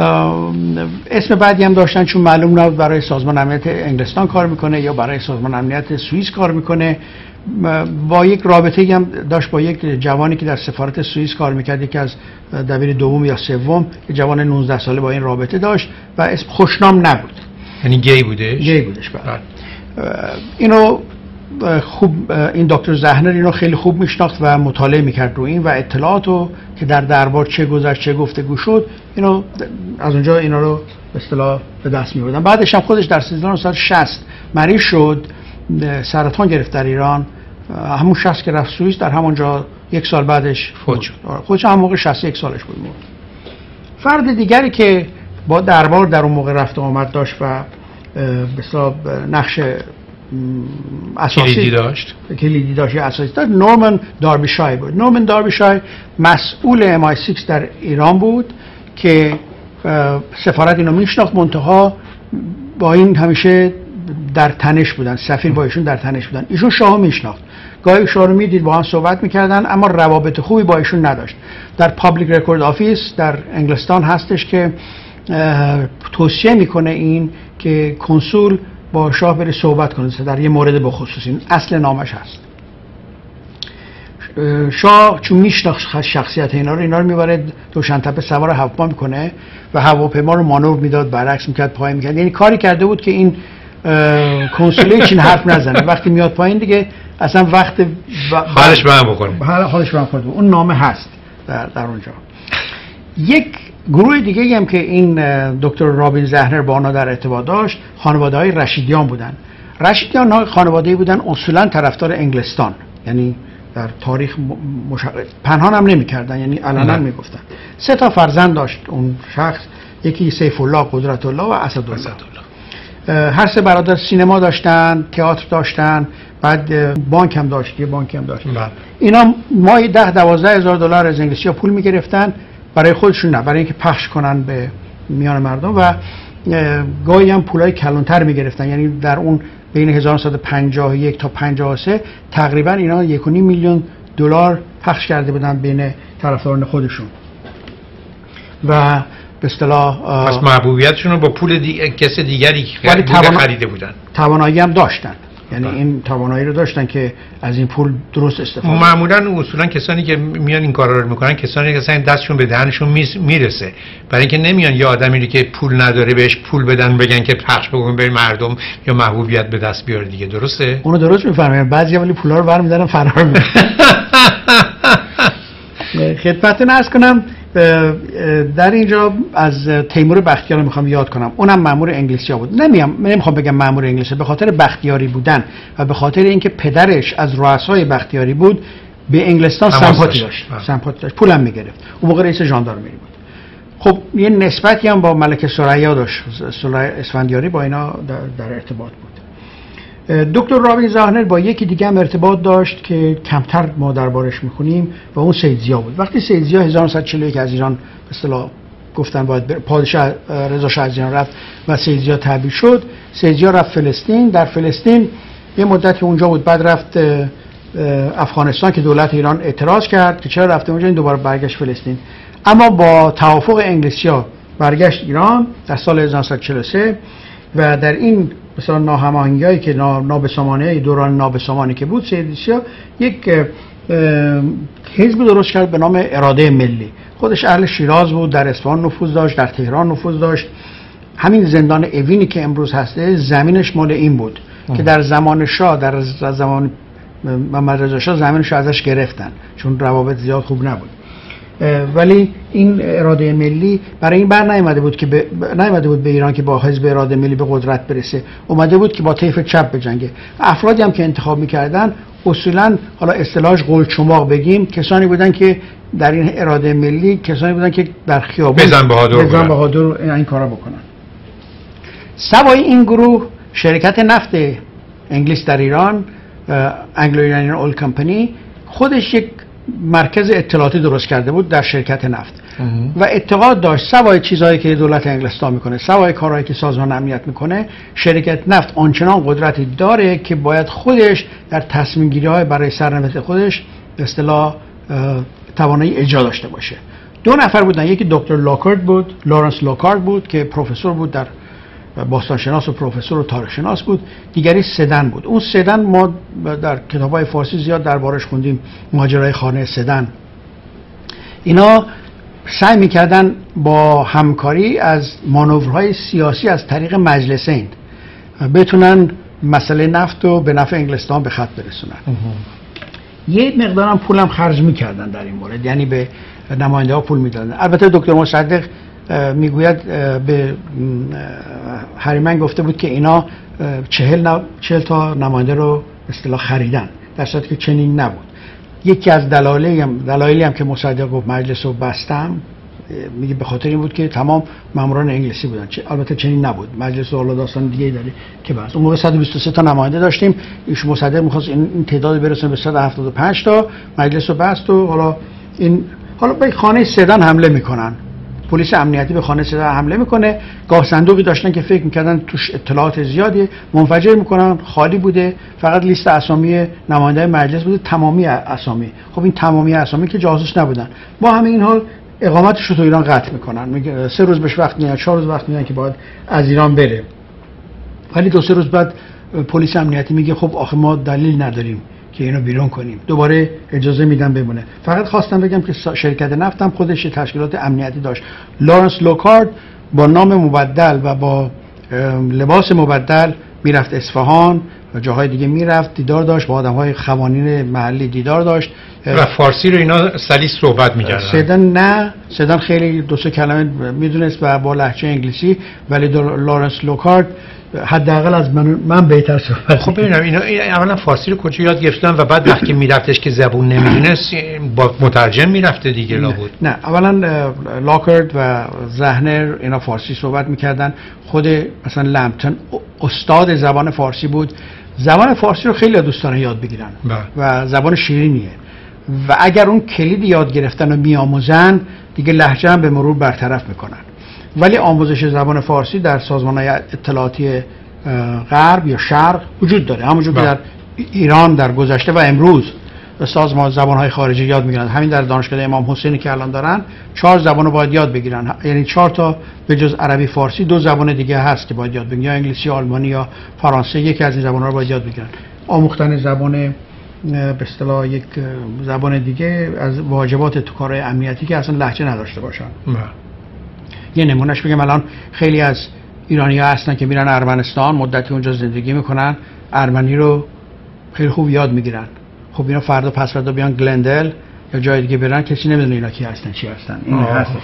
اسم بعدی هم داشتن چون معلوم نبود برای سازمان امنیت انگلستان کار میکنه یا برای سازمان امنیت سوئیس کار میکنه. با یک رابطه هم داشت با یک جوانی که در سفارت سوئیس کار میکرد، که از دبیر دوم یا سوم، که جوان نوزده ساله با این رابطه داشت و اسم خوشنام نبود، یعنی گی بودش. گی بودش بعد. اینو خوب این دکتر زهنر اینو خیلی خوب میشناخت و مطالعه میکرد رو این و اطلاعاتو که در دربار چه گذشت چه گفتگو شد اینو از اونجا اینا رو به اصطلاح به دست می‌آوردن. بعدش هم خودش در هزار و نهصد و شصت مریض شد، سرطان گرفت در ایران. همون شصت که رفت سوئیس در همونجا یک سال بعدش فوت شد. خودش هم موقع شصت و یک سالش بود. فرد دیگری که با دربار در اون موقع رفت و آمد داشت و به اصطلاح نقش اساسی کلیدی داشت کلیدی داشت یا اساسی داشت نورمن داربیشای بود. نورمن داربیشای مسئول ام آی سیکس در ایران بود که سفارت اینو میشناخت، منتها با این همیشه در تنش بودن، سفیر با ایشون در تنش بودن. ایشون شاه میشناخت، گاهی شاه رو میدید، با هم صحبت میکردن، اما روابط خوبی با ایشون نداشت. در پابلیک رکورد آفیس در انگلستان هستش که توصیه میکنه این که کنسول با شاه بره صحبت کنه در یه مورد بخصوص. این اصل نامش هست. شاه چون میشناخت شخصیت اینا رو، اینا رو میبره دوشنتپه سوار هواپیما میکنه و هواپیما رو مانور میداد، برعکس میکرد، پایین میکرد. یعنی کاری کرده بود که این کنسول چین حرف نزنه. وقتی میاد پایین دیگه اصلا وقت حالش به هم بخوره. حالش به هم خورد. اون نامه هست در, در اونجا. یک گروه دیگه هم که این دکتر رابین زهنر با آنها در ارتباط داشت، خانواده های رشیدیان بودن. رشیدیان ها خانواده‌ای بودن اصولا طرفدار انگلستان، یعنی در تاریخ مش... پنهان هم نمی کردن، یعنی علنا می گفتن. سه تا فرزند داشت اون شخص، یکی سیف الله، قدرت الله و اسدالله. هر سه برادر سینما داشتن، تئاتر داشتن، بعد بانک هم داشت، یه بانک هم داشت. بله. اینا ماهی ده دوازده هزار دلار از انگلیسی‌ها پول می گرفتن برای خودشون، نه برای اینکه پخش کنن به میان مردم، و گاهی هم پولای کلانتر می گرفتن. یعنی در اون بین هزار و نهصد و پنجاه و یک تا پنجاه و سه تقریبا اینا یک و نیم میلیون دلار پخش کرده بودن بین طرفداران خودشون و به اصطلاح پس محبوبیتشون رو با پول دی... کس دیگری خرید توانا... خریده بودن. توانایی هم داشتن، یعنی این توانایی رو داشتن که از این پول درست استفاده. معمولا اصولا کسانی که میان این کارا رو میکنن کسانی که اصلا دستشون به دهنشون میرسه، برای اینکه نمیان یه آدمی که پول نداره بهش پول بدن بگن که پخش بکن به مردم یا محبوبیت به دست بیاره دیگه. درسته؟ اونو درست میفرمایید. بعضیا ولی پولا رو برمی‌دارن فرار میکنن. خدمتتون عرض کنم در اینجا از تیمور بختیار میخوام یاد کنم. اونم مأمور انگلیسیا بود. نمیام نمیخوام بگم مأمور انگلیسی، به خاطر بختیاری بودن و به خاطر اینکه پدرش از رؤسای بختیاری بود به انگلستان سمپاتی داشت. سمپاتی داشت. پولم میگرفت. اون موقع رئیس ژاندارمری بود. خب یه نسبتی هم با ملکه ثریا داشت. ثریا اسفندیاری با اینا در, در ارتباط بود. دکتر رابین زاهنر با یکی دیگه هم ارتباط داشت که کمتر ما دربارش میخونیم و اون سید ضیا بود. وقتی سید ضیا هزار و نهصد و چهل و یک از ایران به اصطلاح گفتن باید پادشاه رضا شاه از ایران رفت و سید ضیا تعبیر شد، سید ضیا رفت فلسطین. در فلسطین یه مدتی اونجا بود، بعد رفت افغانستان که دولت ایران اعتراض کرد که چرا رفته اونجا، این دوباره برگشت فلسطین. اما با توافق انگلیسی‌ها برگشت ایران در سال هزار و نهصد و چهل و سه و در این مثلا ناهماهنگی‌هایی که نابسامانه دوران نابسامانی که بود، سید ضیا یک حزب درست کرد به نام اراده ملی. خودش اهل شیراز بود، در اصفهان نفوذ داشت، در تهران نفوذ داشت. همین زندان اوینی که امروز هسته زمینش مال این بود اه. که در زمان شاه، در زمان محمد رضا شاه زمینش ازش گرفتن چون روابط زیاد خوب نبود. ولی این اراده ملی برای این بر نیامده بود که ب... نیامده بود به ایران که با حزب اراده ملی به قدرت برسه، اومده بود که با طیف چپ بجنگه. افرادی هم که انتخاب میکردن اصولا، حالا اصطلاحش قلچماق بگیم، کسانی بودن که در این اراده ملی کسانی بودن که در خیابان بزن بهادر بزن بهادر این کارا بکنن. سوای این گروه شرکت نفت انگلیس در ایران، انگلو ایرانیان اول کمپانی، خودش یک مرکز اطلاعاتی درست کرده بود در شرکت نفت و اعتقاد داشت سوای چیزهایی که دولت انگلستان میکنه، سوای کارهایی که سازمان امنیت میکنه، شرکت نفت آنچنان قدرتی داره که باید خودش در تصمیم گیری های برای سرنوشت خودش به اصطلاح توانایی اجرا داشته باشه. دو نفر بودن، یکی دکتر لاکارد بود، لارنس لاکارد بود که پروفسور بود، در باستانشناس و پروفسور و تاریخ شناس بود. دیگری سدن بود. اون سدن ما در کتاب‌های فارسی زیاد دربارش خوندیم، ماجرای خانه سدن. اینا سعی می‌کردن با همکاری از مانورهای سیاسی از طریق مجلسین بتونن مسئله نفت رو به نفع انگلستان به خط برسونن. یه مقدارم پولم خرج می‌کردن در این مورد، یعنی به نماینده‌ها پول می‌دادن. البته دکتر مصدق میگوید به هریمن گفته بود که اینا چهل, چهل تا نماینده رو اصطلاح خریدن، در صورتی که چنین نبود. یکی از دلایلی هم دلایلی هم که مصدق گفت مجلس رو بستم، میگه به خاطر این بود که تمام ماموران انگلیسی بودن. البته چنین نبود، مجلس حالا داستان دیگه داره که بس. اون موقع صد و بیست و سه تا نماینده داشتیم، ایش مصدق می‌خواست این تعداد برسونه به صد و هفتاد و پنج تا، مجلس رو بست و حالا این حالا به خانه سدن حمله میکنن. پلیس امنیتی به خانه سدن حمله میکنه، گاه صندوقی داشتن که فکر میکردن توش اطلاعات زیادی، منفجر میکنن، خالی بوده، فقط لیست اسامی نماینده مجلس بوده، تمامی اسامی. خب این تمامی اسامی که جاسوس نبودن، با همه این حال اقامتش رو تو ایران قطع میکنن. میگه سه روز بهش وقت میاد، چهار روز وقت میاد که باید از ایران بره. ولی دو سه روز بعد پلیس امنیتی میگه خب آخه ما دلیل نداریم که اینو بیرون کنیم، دوباره اجازه میدن بمونه. فقط خواستم بگم که شرکت نفت هم خودش تشکیلات امنیتی داشت. لارنس لوکارد با نام مبدل و با لباس مبدل میرفت اصفهان و جاهای دیگه میرفت، دیدار داشت با آدم‌های خوانین محلی، دیدار داشت و فارسی رو اینا سلیس صحبت می‌کردن. سدن نه، سدن خیلی دو سه کلمه میدونست و با لهجه انگلیسی، ولی لارنس لوکارد حداقل از من من بهتر صحبت. خب ببینم اینا اولا فارسی رو کجا یاد گرفتن و بعد وقتی میرفتش که زبون نمیدونست با مترجم میرفته دیگه لابد. نه اولا لاکارد و زهنر اینا فارسی صحبت میکردن. خود مثلا لمپتون استاد زبان فارسی بود. زبان فارسی رو خیلی دوست دارن یاد بگیرن و زبان شیرینیه و اگر اون کلید یاد گرفتن و میآموزن دیگه لهجه هم به مرور برطرف میکنن. ولی آموزش زبان فارسی در سازمان‌های اطلاعاتی غرب یا شرق وجود داره، همونجور که در ایران در گذشته و امروز سازمان زبانهای خارجی یاد میگیرن. همین در دانشکده امام حسینی که الان دارن چهار زبان رو باید یاد بگیرن، یعنی چهار تا به جز عربی فارسی دو زبان دیگه هست که باید یاد بگیرن، یا انگلیسی، آلمانی یا فرانسه. یکی از این زبان‌ها رو باید یاد بگیرن. آموختن زبان به اصطلاح یک زبان دیگه از واجبات تو کارهای امنیتی که اصلا لهجه نداشته باشن. یه نمونهش بگم، الان خیلی از ایرانی‌ها هستن که میرن ارمنستان، مدتی اونجا زندگی میکنن، ارمنی رو خیلی خوب یاد میگیرن. خب اینا فردا پس فردا بیان گلندل یا جای دیگه برن، کسی نمیدونه اینا کی هستن چی هستن. این هستش.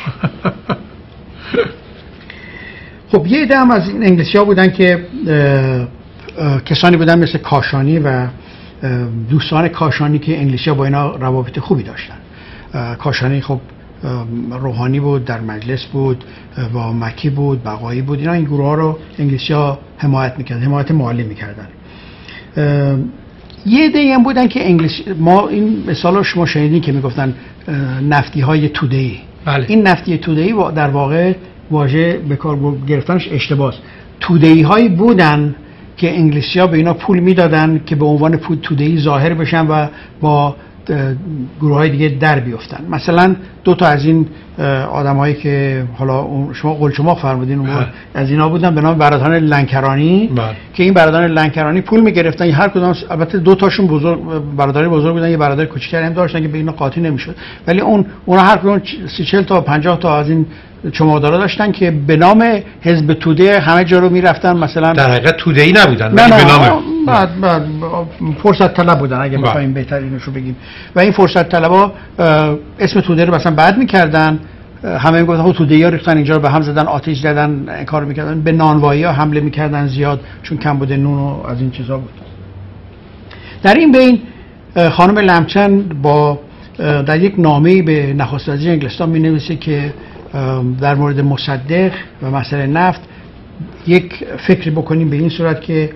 خب یه عده هم از این انگلیسی‌ها بودن که اه، اه، کسانی بودن مثل کاشانی و دوستان کاشانی که انگلیسی‌ها با اینا روابط خوبی داشتن. کاشانی خب روحانی بود، در مجلس بود، با مکی بود، بقایی بود. اینا این گروه ها رو انگلیسی‌ها حمایت میکردن، حمایت مالی میکردن. یه عده هم بودن که انگلیسی، ما این مثالا شما شنیدین که میگفتن نفتی های توده‌ای. بله. این نفتی توده‌ای در واقع واژه به کار گرفتنش اشتباهه. توده‌ای هایی بودن که انگلیسی‌ها به اینا پول میدادن که به عنوان پول توده‌ای ظاهر بشن و با گروه های دیگه در بیفتن. مثلا دو تا از این آدمایی که حالا شما قلچماق فرمودین اون از اینا بودن به نام برادران لنکرانی. بله. که این برادران لنکرانی پول میگرفتن، هر کدوم البته دو تاشون بزرگ برادری بزرگ بودن، یه برادر کوچیک‌تر هم داشتن که به اینا قاطی نمیشد، ولی اون اونا هر کدوم سی چهل تا پنجاه تا از این چمادارا داشتن که به نام حزب توده همه جا رو میرفتن. مثلا در حقیقت توده‌ای نبودن، ولی به نام بعد بعد فرصت طلب بودن اگه بخوایم بهترینش رو بگیم. و این فرصت طلبا اسم توده رو مثلا بعد میکردن، همه میگفتن خب توده‌ای‌ها ریختن اینجا رو به هم زدن، آتش زدن، این کارو میکردن. به نانوایی‌ها حمله میکردن زیاد، چون کم بوده نون و از این چیزا بود. در این بین خانم لمچن با در یک نامه‌ای به نخست وزیر انگلستان می‌نویسه که در مورد مصدق و مسئله نفت یک فکری بکنیم به این صورت که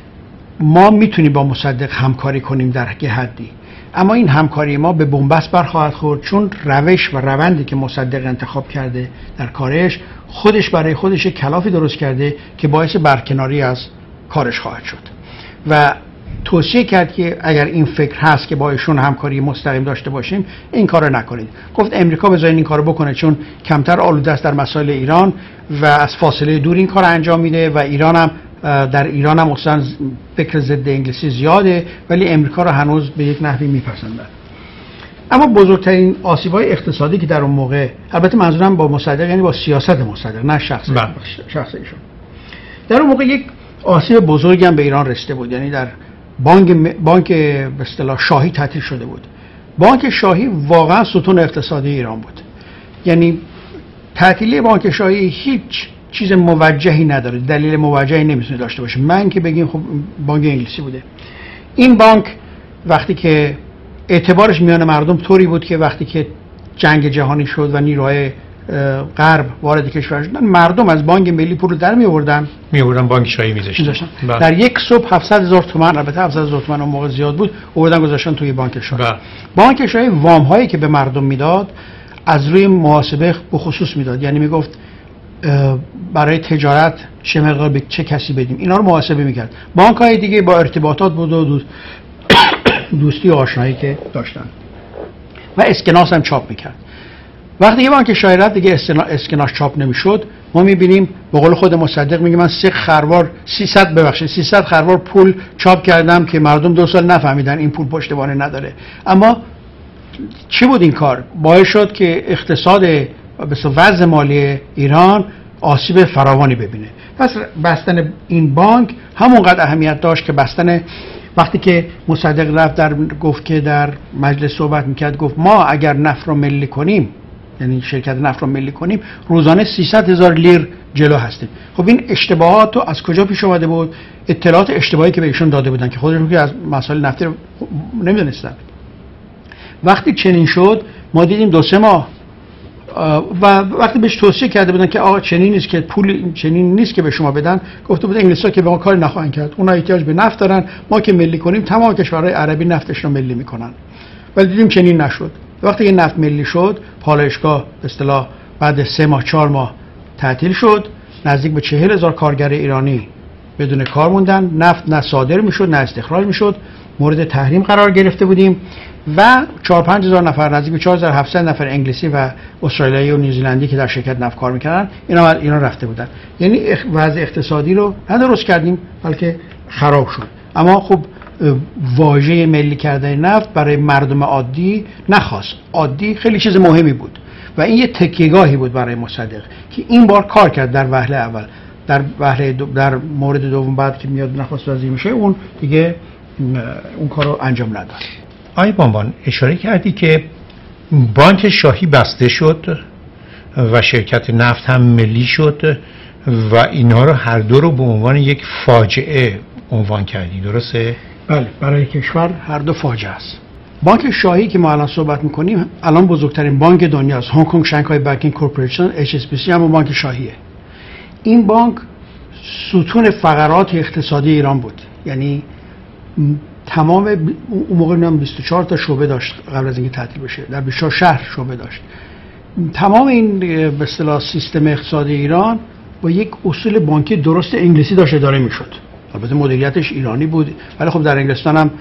ما میتونیم با مصدق همکاری کنیم در یه حدی، اما این همکاری ما به بنبست برخواهد خورد، چون روش و روندی که مصدق انتخاب کرده در کارش خودش برای خودش کلافی درست کرده که باعث برکناری از کارش خواهد شد. و توصیه کرد که اگر این فکر هست که با ایشون همکاری مستقیم داشته باشیم این کارو نکنید. گفت امریکا بذارین این کارو بکنه، چون کمتر آلوده است در مسائل ایران و از فاصله دور این کار انجام میده، و ایران هم در ایران هم اصلا فکر ضد انگلیسی زیاده، ولی امریکا رو هنوز به یک نحوی میپسندن. اما بزرگترین آسیب‌های اقتصادی که در اون موقع، البته منظورم با مصدق یعنی با سیاست مصدق، نه شخص شخص ایشون، در اون موقع یک آسیب بزرگی هم به ایران رسیده بود. یعنی در بانک بانک به اصطلاح شاهی تعطیل شده بود. بانک شاهی واقعا ستون اقتصادی ایران بود. یعنی تعطیلی بانک شاهی هیچ چیز موجهی نداره، دلیل موجهی نمیتونه داشته باشه. من که بگیم خب بانک انگلیسی بوده. این بانک وقتی که اعتبارش میان مردم طوری بود که وقتی که جنگ جهانی شد و نیروهای غرب وارد کشور شدن، مردم از بانک ملی پول در می آوردن می آوردن بانک شاهی میذاشتن. در یک صبح هفتصد هزار تومان، البته هفتصد هزار تومان اون موقع زیاد بود، آوردن گذاشتن توی بانک شاهی. بله. بانک شاهی وام هایی که به مردم میداد از روی محاسبه به خصوص میداد، یعنی میگفت برای تجارت چه مقدار به چه کسی بدیم، اینا رو محاسبه میکرد. بانک های دیگه با ارتباطات بود و دوست دوستی و آشنایی که داشتن و اسکناس هم چاپ میکرد. وقتی یه بانک شاهی رفت دیگه اسکناس چاپ نمیشد، ما میبینیم به قول خود مصدق میگه من سه خروار سیصد ببخشید سیصد خروار پول چاپ کردم که مردم دو سال نفهمیدن این پول پشتوانه نداره. اما چی بود این کار؟ باعث شد که اقتصاد به وضع مالی ایران آسیب فراوانی ببینه. پس بستن این بانک همونقدر اهمیت داشت که بستن، وقتی که مصدق رفت در گفت که در مجلس صحبت میکرد، گفت ما اگر نفت رو ملی کنیم، یعنی شرکت نفت رو ملی کنیم، روزانه سیصد هزار لیر جلو هستیم. خب این اشتباهات رو از کجا پیش اومده بود؟ اطلاعات اشتباهی که به ایشون داده بودن که خودشون که از مسائل نفتی رو نمیدونستن. وقتی چنین شد ما دیدیم دو سه ماه و وقتی بهش توصیه کرده بودن که آقا چنین نیست که پول چنین نیست که به شما بدن، گفته بود انگلیس‌ها که به ما کار نخواهند کرد، اونا احتیاج به نفت دارن، ما که ملی کنیم تمام کشورهای عربی نفتش رو ملی میکنن. ولی دیدیم چنین نشد. وقتی که نفت ملی شد، پالایشگاه به اصطلاح بعد سه ماه چهار ماه تعطیل شد، نزدیک به چهل هزار کارگر ایرانی بدون کار موندن، نفت نه صادر میشد نه استخراج میشد مورد تحریم قرار گرفته بودیم و چهار پنج هزار نفر، نزدیک چهار هزار و هفتصد نفر انگلیسی و استرالیایی و نیوزیلندی که در شرکت نفت کار میکردن اینا اینا رفته بودن. یعنی وضع اقتصادی رو نه درست کردیم بلکه خراب شد. اما خب واژه ملی کردن نفت برای مردم عادی نخواست. عادی خیلی چیز مهمی بود و این یه تکیه‌گاهی بود برای مصدق که این بار کار کرد در وهله اول. در وهله در مورد دوم بعد که میاد نخست وزیر میشه اون دیگه اون کارو انجام نداد. آقای بانبان اشاره کردی که بانک شاهی بسته شد و شرکت نفت هم ملی شد و اینها رو هر دو رو به عنوان یک فاجعه عنوان کردی، درسته؟ بله، برای کشور هر دو فاجعه است. بانک شاهی که ما الان صحبت میکنیم الان بزرگترین بانک دنیاست. هنگ کنگ شانگهای بانکینگ کورپوریشن اچ اس بی سی هم بانک شاهیه. این بانک ستون فقرات اقتصادی ایران بود. یعنی تمام اون موقع نام بیست و چهار تا شعبه داشت قبل از اینکه تعطیل بشه، در بیست و چهار شهر شعبه داشت. تمام این به اصطلاح سیستم اقتصادی ایران با یک اصول بانکی درست انگلیسی داشت اداره میشد. البته مدیریتش ایرانی بود ولی خب در انگلستان هم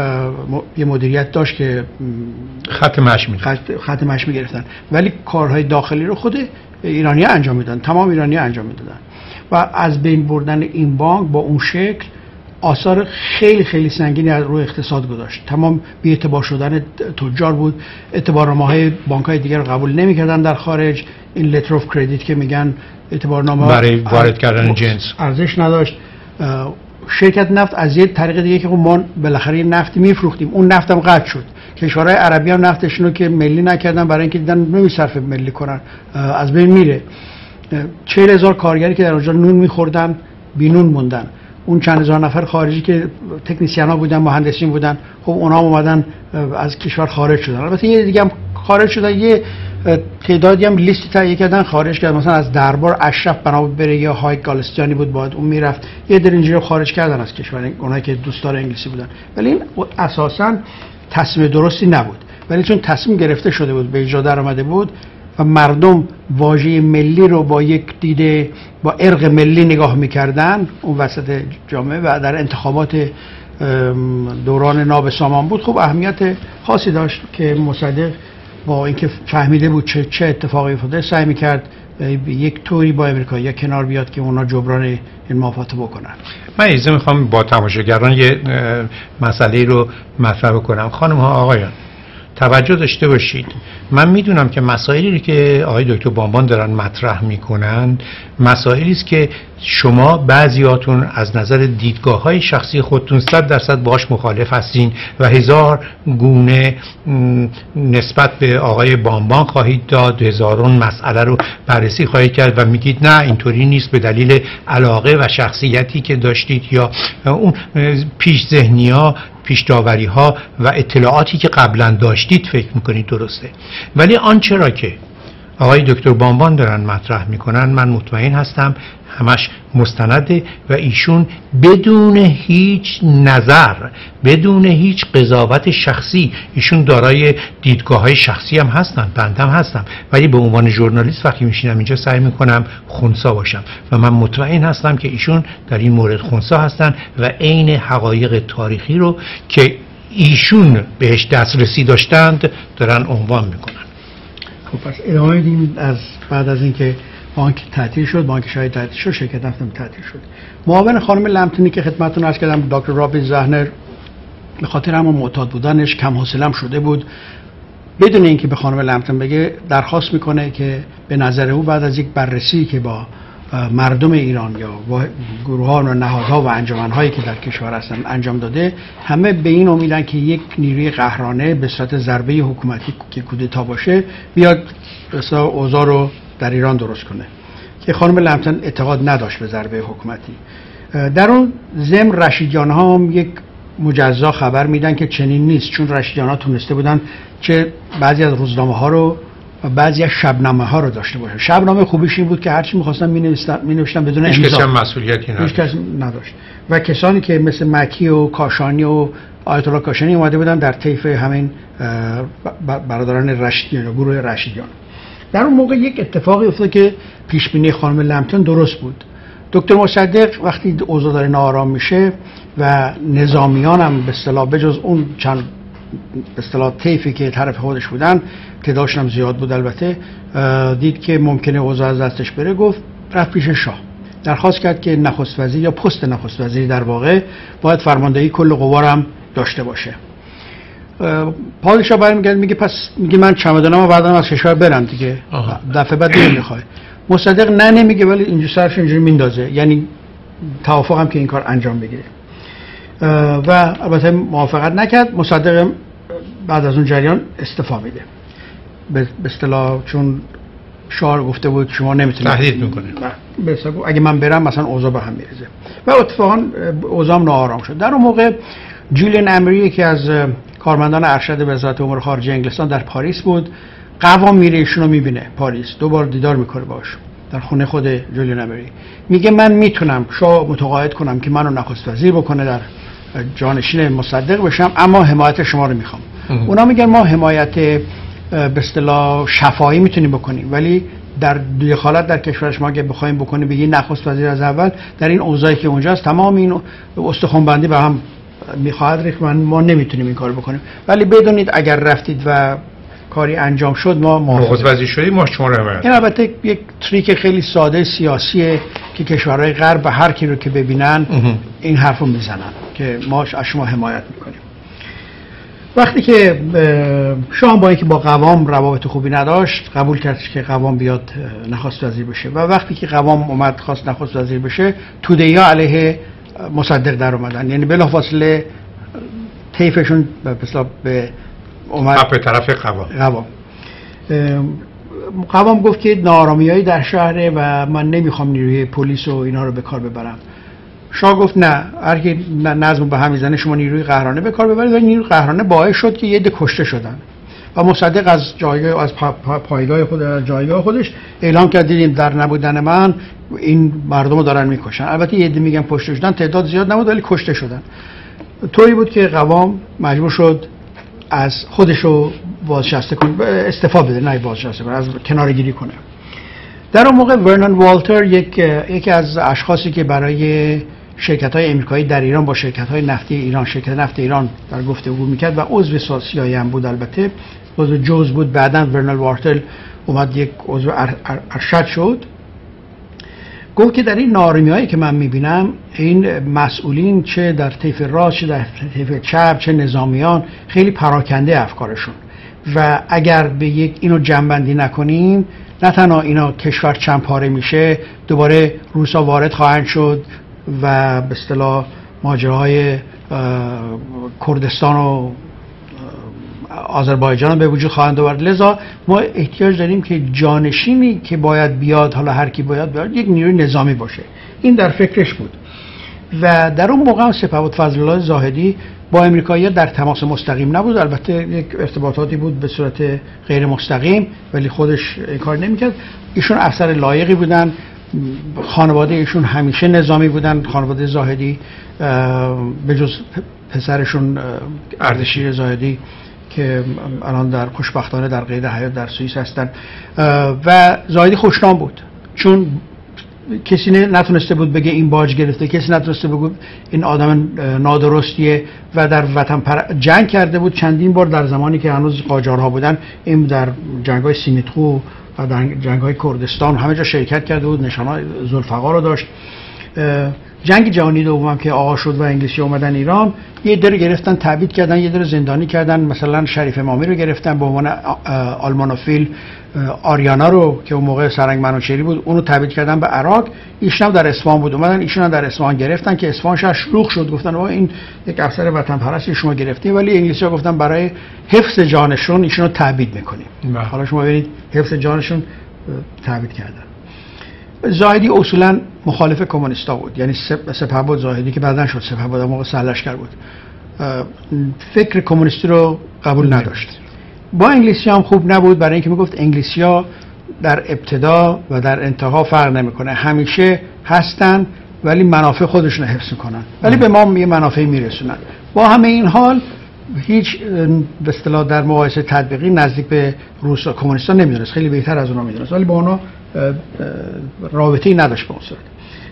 یه مدیریت داشت که خط مشی خط, خط مشی گرفتن، ولی کارهای داخلی رو خود ایرانی‌ها انجام میدادن، تمام ایرانی‌ها انجام میدادن و از بین بردن این بانک با اون شکل آثار خیلی خیلی سنگینی از روی اقتصاد گذاشت. تمام بی‌اعتبار شدن تجار بود، اعتبارنامه‌های بانک‌های دیگر رو قبول نمی‌کردن در خارج. این لتر اف کردیت که میگن اعتبارنامه برای وارد کردن جنس ارزش نداشت. شرکت نفت از یه طریق دیگه که ما بالاخره یه نفتی میفروختیم، اون نفتم قطع شد. کشورهای عربی هم نفتشون رو که ملی نکردن برای اینکه دیدن نمیصرفه ملی کنن، از بین میره. چهل هزار کارگری که در اونجا نون میخوردن بیرون موندن. اون چند هزار نفر خارجی که تکنسین ها بودن، مهندسین بودن، خب اونها اومدن از کشور خارج شدن. البته یه دیگه هم خارج شدن، یه تعدادی هم لیستی تهیه کردن خارج کردن. مثلا از دربار اشرف بنا بره یا های گالستیانی بود باید اون میرفت، یه در اینجوری خارج کردن از کشور اونایی که دوستدار انگلیسی بودن. ولی این اساسا تصمیم درستی نبود، ولی چون تصمیم گرفته شده بود، به اجرا در اومده بود و مردم واژه ملی رو با یک دیده با ارق ملی نگاه میکردن اون وسط جامعه و در انتخابات دوران ناب سامان بود، خب اهمیت خاصی داشت که مصدق با اینکه فهمیده بود چه چه اتفاقی افتاده سعی میکرد یک طوری با امریکایی کنار بیاد که اونا جبران این موافقت بکنن. من اجازه میخوام با تماشاگران یه مسئله رو مطرح کنم. خانم ها آقایان توجه داشته باشید، من میدونم که مسائلی که آقای دکتر بانبان دارن مطرح میکنن مسائلی است که شما بعضیاتون از نظر دیدگاه های شخصی خودتون صد درصد باش مخالف هستین و هزار گونه نسبت به آقای بانبان خواهید داد، هزارون مسئله رو بررسی خواهید کرد و میگید نه اینطوری نیست به دلیل علاقه و شخصیتی که داشتید یا اون پیش ذهنی ها پیش داوری ها و اطلاعاتی که قبلا داشتید فکر میکنید درسته. ولی آنچه را که آقای دکتر بانبان دارن مطرح میکنن من مطمئن هستم همش مستنده و ایشون بدون هیچ نظر، بدون هیچ قضاوت شخصی، ایشون دارای دیدگاه های شخصی هم هستن، بنده هم هستم، ولی به عنوان ژورنالیست وقتی میشینم اینجا سعی میکنم خنثی باشم و من مطمئن هستم که ایشون در این مورد خنثی هستن و عین حقایق تاریخی رو که ایشون بهش دسترسی داشتند دارن عنوان میکنن. خب پس ادامه بدیم. از بعد از اینکه بانک تعطیل شد، بانک شاهی تعطیل شد، شرکت نفتم تعطیل شد. معاون خانم لمتنی که خدمتتون عرض کردم دکتر رابین زهنر به خاطر همون معتاد بودنش کم حوصله‌ام شده بود، بدون اینکه به خانم لمتن بگه درخواست میکنه که به نظر او بعد از یک بررسی که با مردم ایران یا با گروهان و نهادها و انجمن‌هایی که در کشور هستن انجام داده، همه به این امیدن که یک نیروی قهرانه به صورت ضربه حکومتی که کودتا باشه بیاد مثلا اوضاع رو در ایران درست کنه، که خانم لمتن اعتقاد نداشت به ضربه حکومتی. در اون ضمن رشیدیان ها هم یک مجزا خبر میدن که چنین نیست، چون رشیدیان ها تونسته بودن چه بعضی از روزنامه ها رو و بعضی از شبنامه ها رو داشته باشن. شبنامه خوبیش این بود که هرچی می‌خواستن می‌نوشتن بدون امضا، هیچ کسی مسئولیتی نداشت. هیچ کس نداشت و کسانی که مثل مکی و کاشانی و آیت الله کاشانی اومده بودن در طیف همین برادران رشیدیان یا گروه رشیدیان. در اون موقع یک اتفاقی افتاد که پیش بینی خانم لمتن درست بود دکتر مصدق وقتی اوضاع داره ناآرام میشه و نظامیان هم به اصطلاح بجز اون چند به اصطلاح طیفی که طرف خودش بودن تعدادشون هم زیاد بود البته، دید که ممکنه اوضاع از دستش بره، گفت رفت پیش شاه درخواست کرد که نخست وزیر یا پست نخست وزیر در واقع باید فرماندهی کل قوا هم داشته باشه. پادشاه برمیگرده میگه پس میگه من چمدانمو بعدم از کشور برم دیگه، دفعه بعد نمیخواد. مصدق نه نمیگه ولی اینجوری سرش اینجوری میندازه، یعنی توافق هم که این کار انجام بگیره و البته موافقت نکرد. مصدق بعد از اون جریان استعفا میده به اصطلاح، چون شاه گفته بود شما نمیتونید تهدید میکنه به اصطلاح اگه من برم مثلا اوضاع به هم میریزه و اتفاقا اوضاع ناآرام شد. در اون موقع جولیان امری که از کارمندان ارشد وزارت امور خارجه انگلستان در پاریس بود، قوام میره ایشونو میبینه پاریس، دو بار دیدار میکنه باش در خونه خود جولیان امری. میگه من میتونم شاه متقاعد کنم که منو نخست وزیر بکنه در جانشین مصدق بشم، اما حمایت شما رو میخوام. اونا میگن ما حمایت به اصطلاح شفاهی میتونیم بکنیم، ولی در دوی حالت در کشور شما اگه بخوایم بکنیم بگی نخست وزیر از اول در این اوضاعی که اونجاست تمام این استخوان بندی به هم میخواهد ریخت، ما نمیتونیم این کارو بکنیم. ولی بدونید اگر رفتید و کاری انجام شد ما نخست وزیر شدیم ما شما رو حمایت. این البته یک تریک خیلی ساده سیاسیه که کشورهای غرب هر کی رو که ببینن این حرفو میزنن که ما از شما حمایت میکنیم. وقتی که شاه با اینکه با قوام روابط خوبی نداشت قبول کرد که قوام بیاد نخست وزیر بشه و وقتی که قوام اومد خواست نخست وزیر بشه توده‌ها علیه مصدق در اومدن، یعنی بلافاصله طیفشون به اصطلاح به اومد به طرف قوام. قوام قوام گفت که ناآرامیایی در شهره و من نمیخوام نیروی پلیس و اینا رو به کار ببرم. شاه گفت نه، هر کی نظم به هم میزنه شما نیروی قهرانه به کار ببرید. و نیروی قهرانه باعث شد که یه عده کشته شدن و مصدق از جایگاه از پا پا پایگاه خود از جایگاه خودش اعلام کرد دیدیم در نبودن من این مردمو دارن میکشن. البته یه عده میگن کشته شدن، تعداد زیاد نبود ولی کشته شدن. طوری بود که قوام مجبور شد از خودشو بازنشسته کنه، استعفا بده، نه بازنشسته کنه، از کناره‌گیری کنه. در اون موقع ورنان والتر یک یکی از اشخاصی که برای شرکت‌های آمریکایی در ایران با شرکت‌های نفتی ایران شرکت نفت ایران در گفتگو می‌کرد و عضو سیاسی هم بود، البته عضو جوز بود. بعداً ورنان والتر اومد یک عضو ارشد شد. گفت که در این ناآرامی‌هایی که من می‌بینم این مسئولین چه در طیف راست چه در طیف چپ چه نظامیان خیلی پراکنده افکارشون و اگر به یک اینو جمع‌بندی نکنیم نه تنها اینا کشور چند پاره میشه، دوباره روسا وارد خواهند شد و به اصطلاح ماجراهای کردستان و آذربایجان به وجود خواهند آورد. لذا ما احتیاج داریم که جانشینی که باید بیاد، حالا هر کی باید بیاد، یک نیروی نظامی باشه. این در فکرش بود و در اون موقع سپهبد فضلالله زاهدی با امریکایی‌ها در تماس مستقیم نبود، البته یک ارتباطاتی بود به صورت غیر مستقیم ولی خودش کار نمی‌کرد. ایشون افسر لایقی بودن، خانواده ایشون همیشه نظامی بودن، خانواده زاهدی به جز پسرشون اردشیر زاهدی که الان در خوشبختانه در قید حیات در سوئیس هستن. و زاهدی خوشنام بود چون کسی نتونسته بود بگه این باج گرفته، کسی نتونسته بود این آدم نادرستیه و در وطن پر... جنگ کرده بود چندین بار در زمانی که هنوز قاجارها بودن. این در جنگ‌های سیمیتخو و در جنگ‌های کردستان همه جا شرکت کرده بود، نشانه‌های ذوالفقار رو داشت. جنگ جهانی دوم که آغاز شد و انگلیسی اومدن ایران، یه در گرفتن تبعید کردن، یه در زندانی کردن. مثلا شریف امامی رو گرفتن به عنوان آلمانوفیل، آریانا رو که اون موقع سرنگ منوچهری بود اونو تبعید کردن به عراق. ایشون هم در اصفهان بود، اومدن ایشون هم در اصفهان گرفتن که اصفهان شهر شلوغ شد. گفتن آقا این یک افسر وطن پرستی شما گرفتید، ولی انگلیسی‌ها گفتن برای حفظ جانشون ایشونو تبعید می‌کنیم. حالا شما ببینید حفظ جانشون تبعید کردن. زاهدی اصولا مخالف کمونیستا بود، یعنی سپهبد زاهدی که بعداً شد سپهبد، موقع سرلشکر بود، فکر کمونیستی رو قبول نداشت. با انگلیسی هم خوب نبود برای اینکه میگفت انگلیسی‌ها در ابتدا و در انتها فرق نمیکنه، همیشه هستن ولی منافع خودشون رو حفظ میکنن ولی به ما یه منافعی میرسونن. با همه این حال هیچ به اصطلاح در مقایسه تطبیقی نزدیک به روس کمونیستا نمیدونست، خیلی بهتر از اونا میدونست ولی با اونا رابطه‌ای نداشت به اون صورت.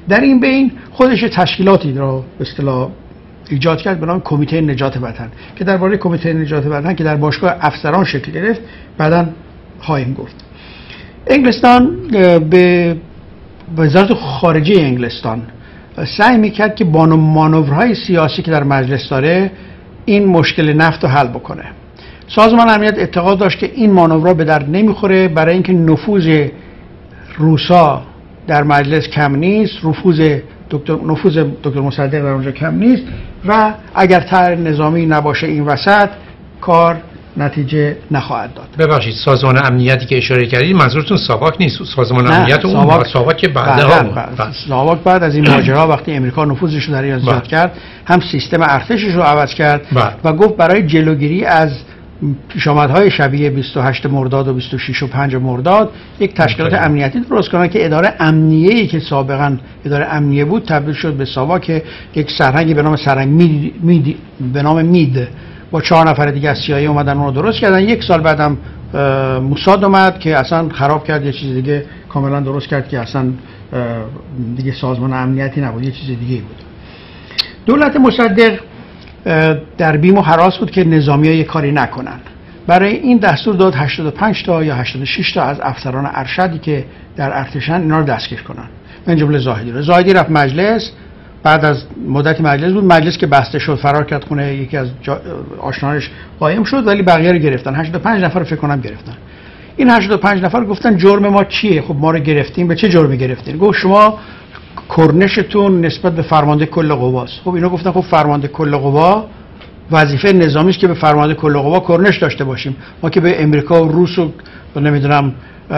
در این بین خودش تشکیلاتی را به اصطلاح ایجاد کرد به نام کمیته نجات وطن که درباره کمیته نجات وطن که در باشگاه افسران شکل گرفت بعداً خواهیم گفت. انگلستان به وزارت خارجه انگلستان سعی میکرد که با مانورهای سیاسی که در مجلس داره این مشکل نفت رو حل بکنه. سازمان امنیت اعتقاد داشت که این مانورها به درد نمیخوره، برای اینکه نفوذ روسا در مجلس کم نیست، نفوذ دکتر نفوذ دکتر مصدق در اونجا کم نیست و اگر طرح نظامی نباشه این وسط کار نتیجه نخواهد داد. ببخشید سازمان امنیتی که اشاره کردید منظورتون ساواک نیست؟ سازمان امنیت اون ساواک, ساواک که بعدها بعد ساواک بعد از این ماجرا وقتی امریکا نفوذش رو در ایران زیاد کرد هم سیستم ارتشش رو عوض کرد بله. و گفت برای جلوگیری از پیشامدهای شبیه بیست و هشت مرداد و بیست و شش و پنج مرداد یک تشکیلات بله. امنیتی درست کنن که اداره امنیه‌ای که سابقا اداره امنیه بود تبدیل شد به ساواک، یک سرهنگی به نام سرهنگ مید, مید به نام مید با چهار نفر دیگه از سیایی اومدن اون رو درست کردن. یک سال بعدم موساد اومد که اصلا خراب کرد، یه چیز دیگه کاملا درست کرد که اصلا دیگه سازمان امنیتی نبود، یه چیز دیگه بود. دولت مصدق در بیم و هراس بود که نظامی‌ها یه کاری نکنن. برای این دستور داد هشتاد و پنج تا یا هشتاد و شش تا از افسران ارشدی که در ارتشن اینا رو دستگیر کنن. من جمله زاهدی رو زاهدی رفت مجلس، بعد از مدت مجلس بود، مجلس که بسته شد فرار کرد خونه یکی از آشناهاش قایم شد، ولی بقیه رو گرفتن. هشتاد و پنج نفر رو فکر کنم گرفتن. این هشتاد و پنج نفر گفتن جرم ما چیه؟ خب ما رو گرفتیم، به چه جرمی گرفتین؟ گفت شما کرنشتون نسبت به فرمانده کل قواست. خب اینا گفتن خب فرمانده کل قوا وظیفه نظامی است که به فرمانده کل قوا کرنش داشته باشیم، ما که به امریکا و روس و نمیدونم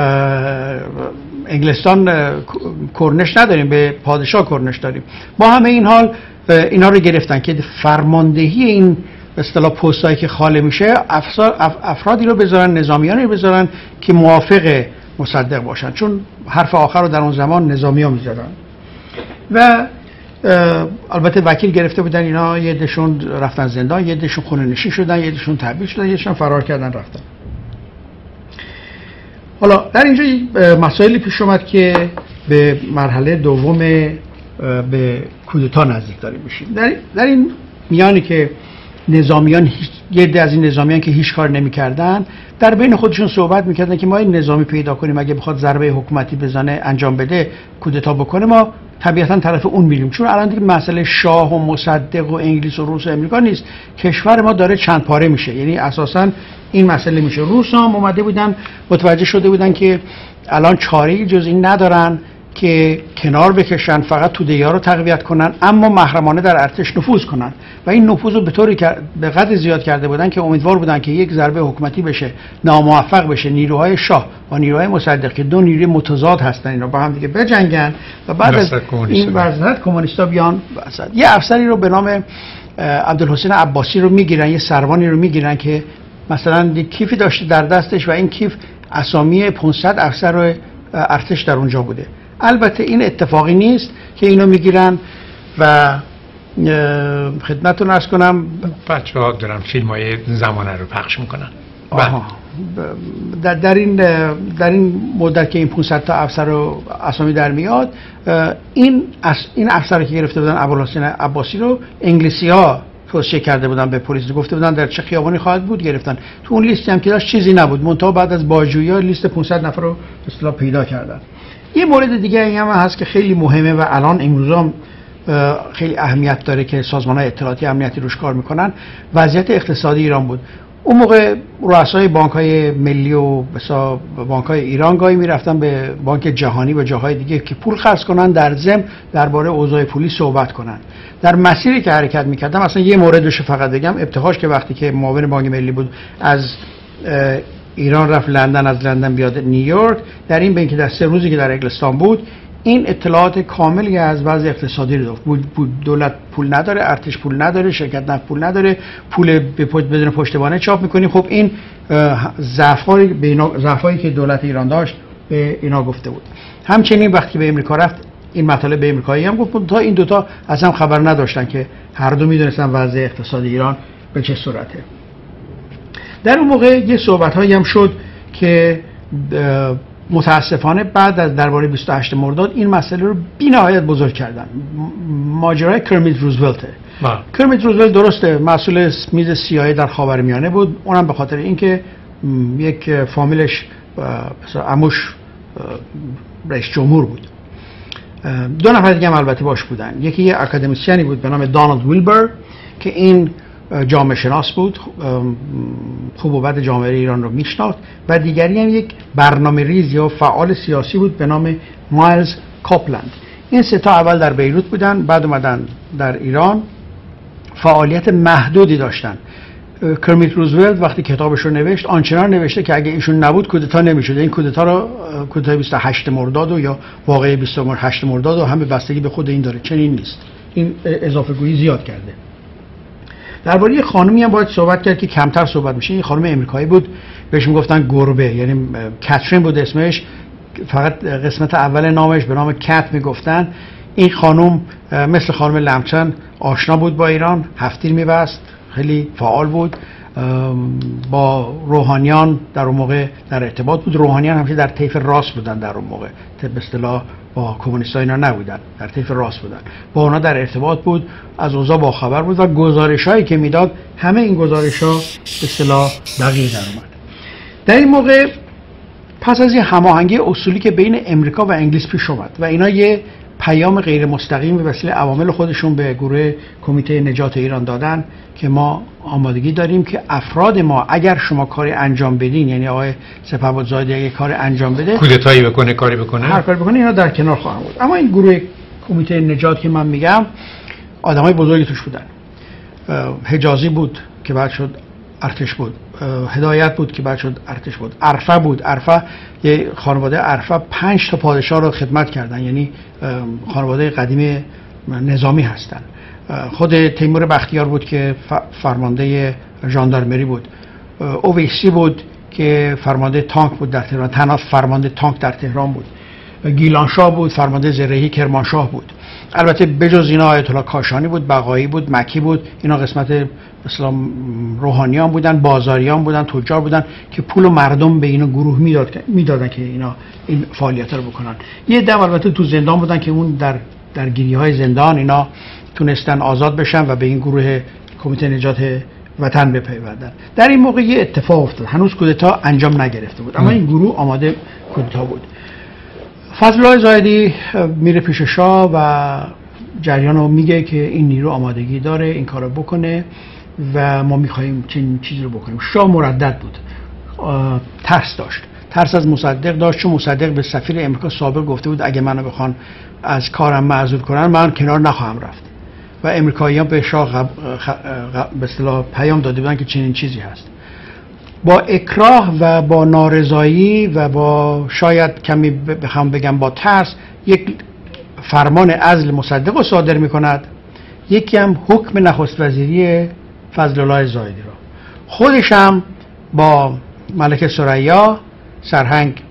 انگلستان کرنش نداریم، به پادشاه کرنش داریم. با همه این حال اینا رو گرفتن که فرماندهی این به اصطلاح پستایی که خالی میشه افرادی رو بذارن، نظامیانی رو بذارن که موافق مصدق باشن، چون حرف آخر رو در اون زمان نظامی ها میذارن. و البته وکیل گرفته بودن اینا، یه عده‌شون رفتن زندان، یه عده‌شون خونه نشین شدن، یه عده‌شون تبعید شدن، یه عده‌شون فرار کردن رفتن. حالا در اینجا مسائلی پیش اومد که به مرحله دوم به کودتا نزدیک داریم میشیم. در, در این میانی که نظامیان یه عده از این نظامیان که هیچ کار نمی‌کردن در بین خودشون صحبت می‌کردن که ما این نظامی پیدا کنیم اگه بخواد ضربه حکومتی بزنه انجام بده کودتا بکنه ما طبیعتاً طرف اون میریم، چون الان دیگه مسئله شاه و مصدق و انگلیس و روس و امریکا نیست، کشور ما داره چند پاره میشه. یعنی اساساً این مسئله میشه. روس هم اومده بودن متوجه شده بودن که الان چاره‌ای جز این ندارن که کنار بکشن، فقط توده‌ها رو تقویت کنن اما محرمانه در ارتش نفوذ کنن و این نفوذ رو به طوری به قدر زیاد کرده بودن که امیدوار بودن که یک ضربه حکومتی بشه ناموفق بشه، نیروهای شاه و نیروهای مصدق که دو نیروی متضاد هستن اینا با هم دیگه بجنگن و بعد از این وضعیت کمونیستا بیان وسط. یه افسری رو به نام عبدالحسین عباسی رو میگیرن، یه سروانی رو میگیرن که مثلا کیفی داشته در دستش و این کیف اسامی پانصد افسر ارتش در اونجا بوده. البته این اتفاقی نیست که اینو میگیرن و خدمتتون عرض کنم بچه‌ها دارن فیلم‌های زمانه رو پخش میکنن. در, در این در این مدت که این پانصد تا افسر رو اسامی در میاد، این این افسر که گرفته بودن ابوالحسین عباسی رو انگلیسی‌ها توصیه کرده بودن به پلیس، گفته بودن در چه خیابانی خواهد بود، گرفتن. تو اون لیستی هم که داشت چیزی نبود، منتها بعد از بازجویی‌ها لیست پانصد نفر رو به اصطلاح پیدا کردن. یه مورد دیگه این هم هست که خیلی مهمه و الان امروز هم خیلی اهمیت داره که سازمان‌های اطلاعاتی امنیتی روش کار میکنن، وضعیت اقتصادی ایران بود. اون موقع رؤسای بانک‌های ملی و مثلا بانک‌های ایران گاهی میرفتن به بانک جهانی و جاهای دیگه که پول خرج کنن، در ضمن درباره اوضاع پولی صحبت کنن. در مسیری که حرکت میکردم اصلا یه موردش فقط بگم، ابتهاج که وقتی که معاون بانک ملی بود از ایران رفت لندن، از لندن بیاد نیویورک، در این بین که در سه روزی که در انگلستان بود این اطلاعات کاملی از وضع اقتصادی رو داد. دولت پول نداره، ارتش پول نداره، شرکت نفت پول نداره، پول به بدون پشتوانه چاپ میکنیم. خب این ضعف‌هایی به اینا ضعف‌هایی که دولت ایران داشت به اینا گفته بود. همچنین وقتی به امریکا رفت این مطالب به امریکایی هم گفت، تا این دوتا از هم خبر نداشتن که هر دو میدونستن وضع اقتصادی ایران به چه صورته. در اون موقع یه صحبت‌هایی هم شد که متاسفانه بعد از درباره بیست و هشتم مرداد این مسئله رو بی‌نهایت بزرگ کردن. ماجرای کرمیت روزولت. کرمیت روزولت درسته مسئول میز سیاهی در خاورمیانه بود، اونم به خاطر اینکه یک فامیلش عموش رئیس جمهور بود. دو نفر دیگه هم البته باش بودن. یکی یه اکادمیسیانی بود به نام دونالد ویلبر که این جامعه شناس بود، خوب و بد جامعه ایران رو میشناخت، و دیگری هم یک برنامه ریز یا فعال سیاسی بود به نام مایلز کاپلند. این سه تا اول در بیروت بودن، بعد اومدن در ایران، فعالیت محدودی داشتن. کرمیت روزولت وقتی کتابش رو نوشت آنچنان نوشته که اگه ایشون نبود کودتا نمیشد. این کودتا رو کودتای بیست و هشتم مرداد و یا واقعه بیست و هشتم مرداد و همه بستگی به خود این داره، چنین نیست. این اضافه گویی زیاد کرده. درباره یه خانمی هم باید صحبت کرد که کمتر صحبت میشه. این خانم امریکایی بود، بهش میگفتن گربه، یعنی کاترین بود اسمش، فقط قسمت اول نامش به نام کت میگفتن. این خانم مثل خانم لمچن آشنا بود با ایران، هفتیر میبست، خیلی فعال بود، با روحانیان در اون موقع در ارتباط بود. روحانیان همیشه در طیف راست بودن در اون موقع، به اصطلاح با کمونیست‌ها اینا نبودن، در طیف راست بودن، با اونا در ارتباط بود، از اوضاع با خبر بود و گزارش‌هایی که میداد همه این گزارش‌ها به اصطلاح دقیق در اومد. در این موقع پس از این هماهنگی اصولی که بین امریکا و انگلیس پیش اومد و اینا یه پیام غیر مستقیم به وسیله عوامل خودشون به گروه کمیته نجات ایران دادن که ما آمادگی داریم که افراد ما اگر شما کاری انجام بدین، یعنی آقای سپهبدزادی اگه کار انجام بده، کودتایی بکنه، کاری بکنه، هر کاری بکنه، اینا در کنار خواهند بود. اما این گروه کمیته نجات که من میگم آدمای بزرگی توش بودن. حجازی بود که بعد شد ارتش بود، هدایت بود که بعد شد ارتش بود، عرفه بود. عرفه یه خانواده عرفه پنج تا پادشاه رو خدمت کردن، یعنی خانواده قدیم نظامی هستن. خود تیمور بختیار بود که فرمانده ژاندارمری بود. اویسی بود که فرمانده تانک بود در تهران، تنها فرمانده تانک در تهران بود. گیلانشاه بود فرمانده زرهی کرمانشاه بود. البته بجز اینا آیت الله کاشانی بود، بقایی بود، مکی بود. اینا قسمت مثلا روحانیان بودن، بازاریان بودن، تجار بودن که پول و مردم به اینا گروه میداد میدادن که اینا این فعالیت رو بکنن. یه دم البته تو زندان بودن که اون در درگیری های زندان اینا تونستن آزاد بشن و به این گروه کمیته نجات وطن بپیوندن. در این موقع یه اتفاق افتاد، هنوز کودتا انجام نگرفته بود اما این گروه آماده کودتا بود. فضلالله زاهدی میره پیش شاه و جریان رو میگه که این نیرو آمادگی داره این کارو بکنه و ما میخوایم چنین چیزی رو بکنیم. شاه مردد بود، ترس داشت، ترس از مصدق داشت، چون مصدق به سفیر امریکا سابق گفته بود اگه منو بخوان از کارم معزول کنن من کنار نخواهم رفت و امریکایی‌ها به شاه به اصطلاح پیام داده بودن که چنین چیزی هست. با اکراه و با نارضایی و با شاید کمی بخوام بگم با ترس یک فرمان عزل مصدق رو صادر میکند، یکی هم حکم نخست وزیری فضلالله زاهدی را. خودش هم با ملکه ثریا سرهنگ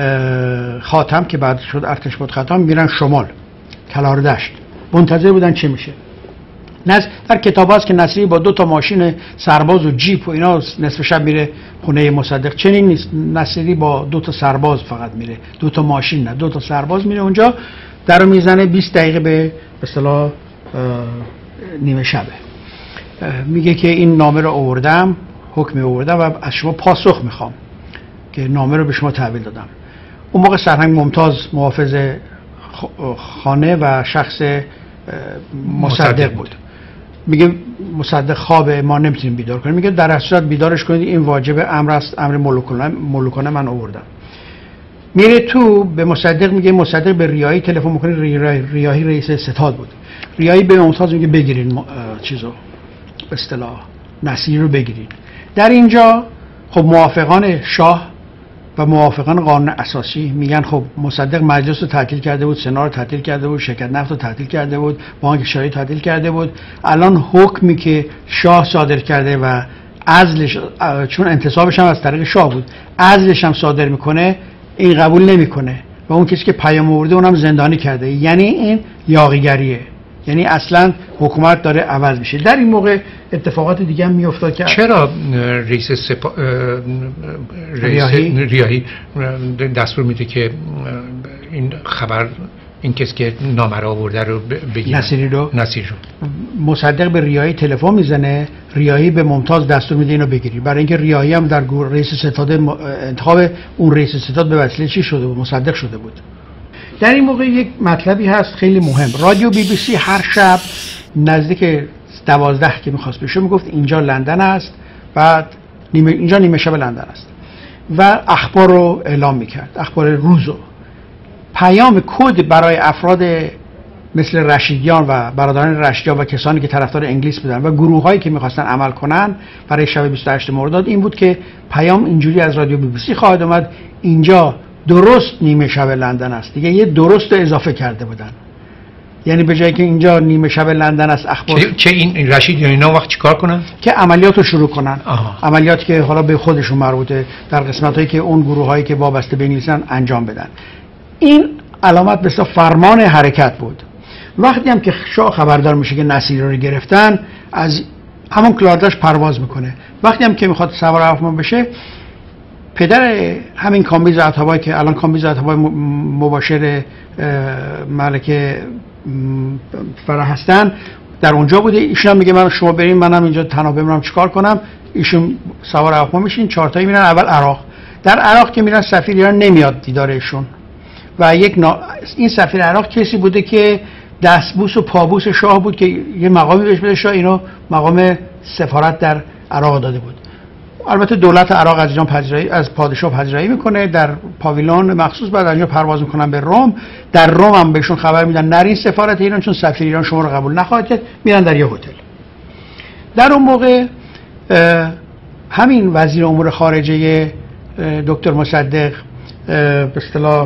خاتم که بعد شد ارتش بود خاتم میرن شمال کلاردشت، منتظر بودن چه میشه. نز در کتاب هست که نصیری با دو تا ماشین سرباز و جیپ و اینا نصف شب میره خونه مصدق. چنین نیست، نصیری با دو تا سرباز فقط میره، دو تا ماشین نه، دو تا سرباز میره اونجا، درو میزنه، بیست دقیقه به اصطلاح نیمه شبه میگه که این نامه رو آوردم، حکم آوردم و از شما پاسخ میخوام که نامه رو به شما تحویل دادم. اون موقع سرهنگ ممتاز محافظ خانه و شخص مصدق بود. میگه مصدق خوابه، ما نمیتونیم بیدار کنیم. میگه در صورت بیدارش کنید، این واجب امر است، امر ملوکانه ملوکانه من آوردم. میره تو به مصدق میگه، مصدق به ریاحی تلفن میکنه، ریاحی رئیس ستاد بود. ریاحی به ممتاز میگه بگیرین چیزو به اصطلاح نصیری رو بگیرین. در اینجا خب موافقان شاه و موافقان قانون اساسی میگن خب مصدق مجلس رو تعطیل کرده بود، سنا رو تعطیل کرده بود، شرکت نفت رو تعطیل کرده بود، بانک شاهی تعطیل کرده بود. الان حکمی که شاه صادر کرده و عزلش، چون انتصابش هم از طریق شاه بود، عزلش هم صادر میکنه، این قبول نمیکنه و اون کسی که پیام آورده اونم زندانی کرده. یعنی این یاغیگریه، یعنی اصلا حکومت داره عوض میشه. در این موقع اتفاقات دیگه هم میافتاد که چرا رئیس سپا... رئیس ریاحی دستور میده که این خبر این کسی که نامه را آورده رو بگیره؟ نصیری رو نصیری رو مصدق به ریاحی تلفن میزنه، ریاحی به ممتاز دستور میده اینو بگیری، برای اینکه ریاحی هم در رئیس ستاد انتخاب اون رئیس ستاد به وسیله چی شده بود؟ مصدق شده بود. در این موقع یک مطلبی هست خیلی مهم. رادیو بی بی سی هر شب نزدیک دوازده که میخواست بشه میگفت اینجا لندن است، بعد نیمه اینجا نیمه شب لندن است و اخبار رو اعلام میکرد، اخبار روزو. پیام کد برای افراد مثل رشیدیان و برادران رشیدیان و کسانی که طرفدار انگلیس بودن و گروه‌هایی که می‌خواستن عمل کنن برای شب بیست و هشتم مرداد این بود که پیام اینجوری از رادیو بی بی سی خواهد اومد: اینجا درست نیمه شب لندن است. دیگه یه درست رو اضافه کرده بودن، یعنی به جایی که اینجا نیمه شب لندن است اخبار چه, چه این رشیدیان اینا وقت چیکار کنن؟ که عملیات رو شروع کنن. آها. عملیاتی که حالا به خودشون مربوطه در قسمت‌هایی که اون گروه‌هایی که وابسته به انگلیسن انجام بدن. این علامت به فرمان حرکت بود. وقتی هم که شاه خبردار میشه که نصیری رو گرفتن، از همون کلارداش پرواز میکنه. وقتی هم که میخواد سوار هواپیما بشه، پدر همین کامبیز عطابای که الان کامبیز عطابای مباشر ملکه فرح هستن در اونجا بوده. ایشون هم میگه من شما بریم، منم اینجا تنها بمونم چیکار کنم؟ ایشون سوار هواپیما میشین، چهار تایی میرن اول عراق. در عراق که میرن سفیر ایران نمیاد دیدارشون و یک نا... این سفیر عراق کسی بوده که دستبوس و پابوس شاه بود که یه مقامی بهش بده، شاه اینو مقام سفارت در عراق داده بود. البته دولت عراق از اینجا پذیرایی از پادشاه پذیرایی میکنه در پاویلون مخصوص، بعد از اینجا پرواز میکنن به روم. در روم هم بهشون خبر میدن نرین سفارت ایران چون سفیر ایران شما رو قبول نخواهد کرد، میرن در یه هتل. در اون موقع همین وزیر امور خارجه دکتر مصدق به اصطلاح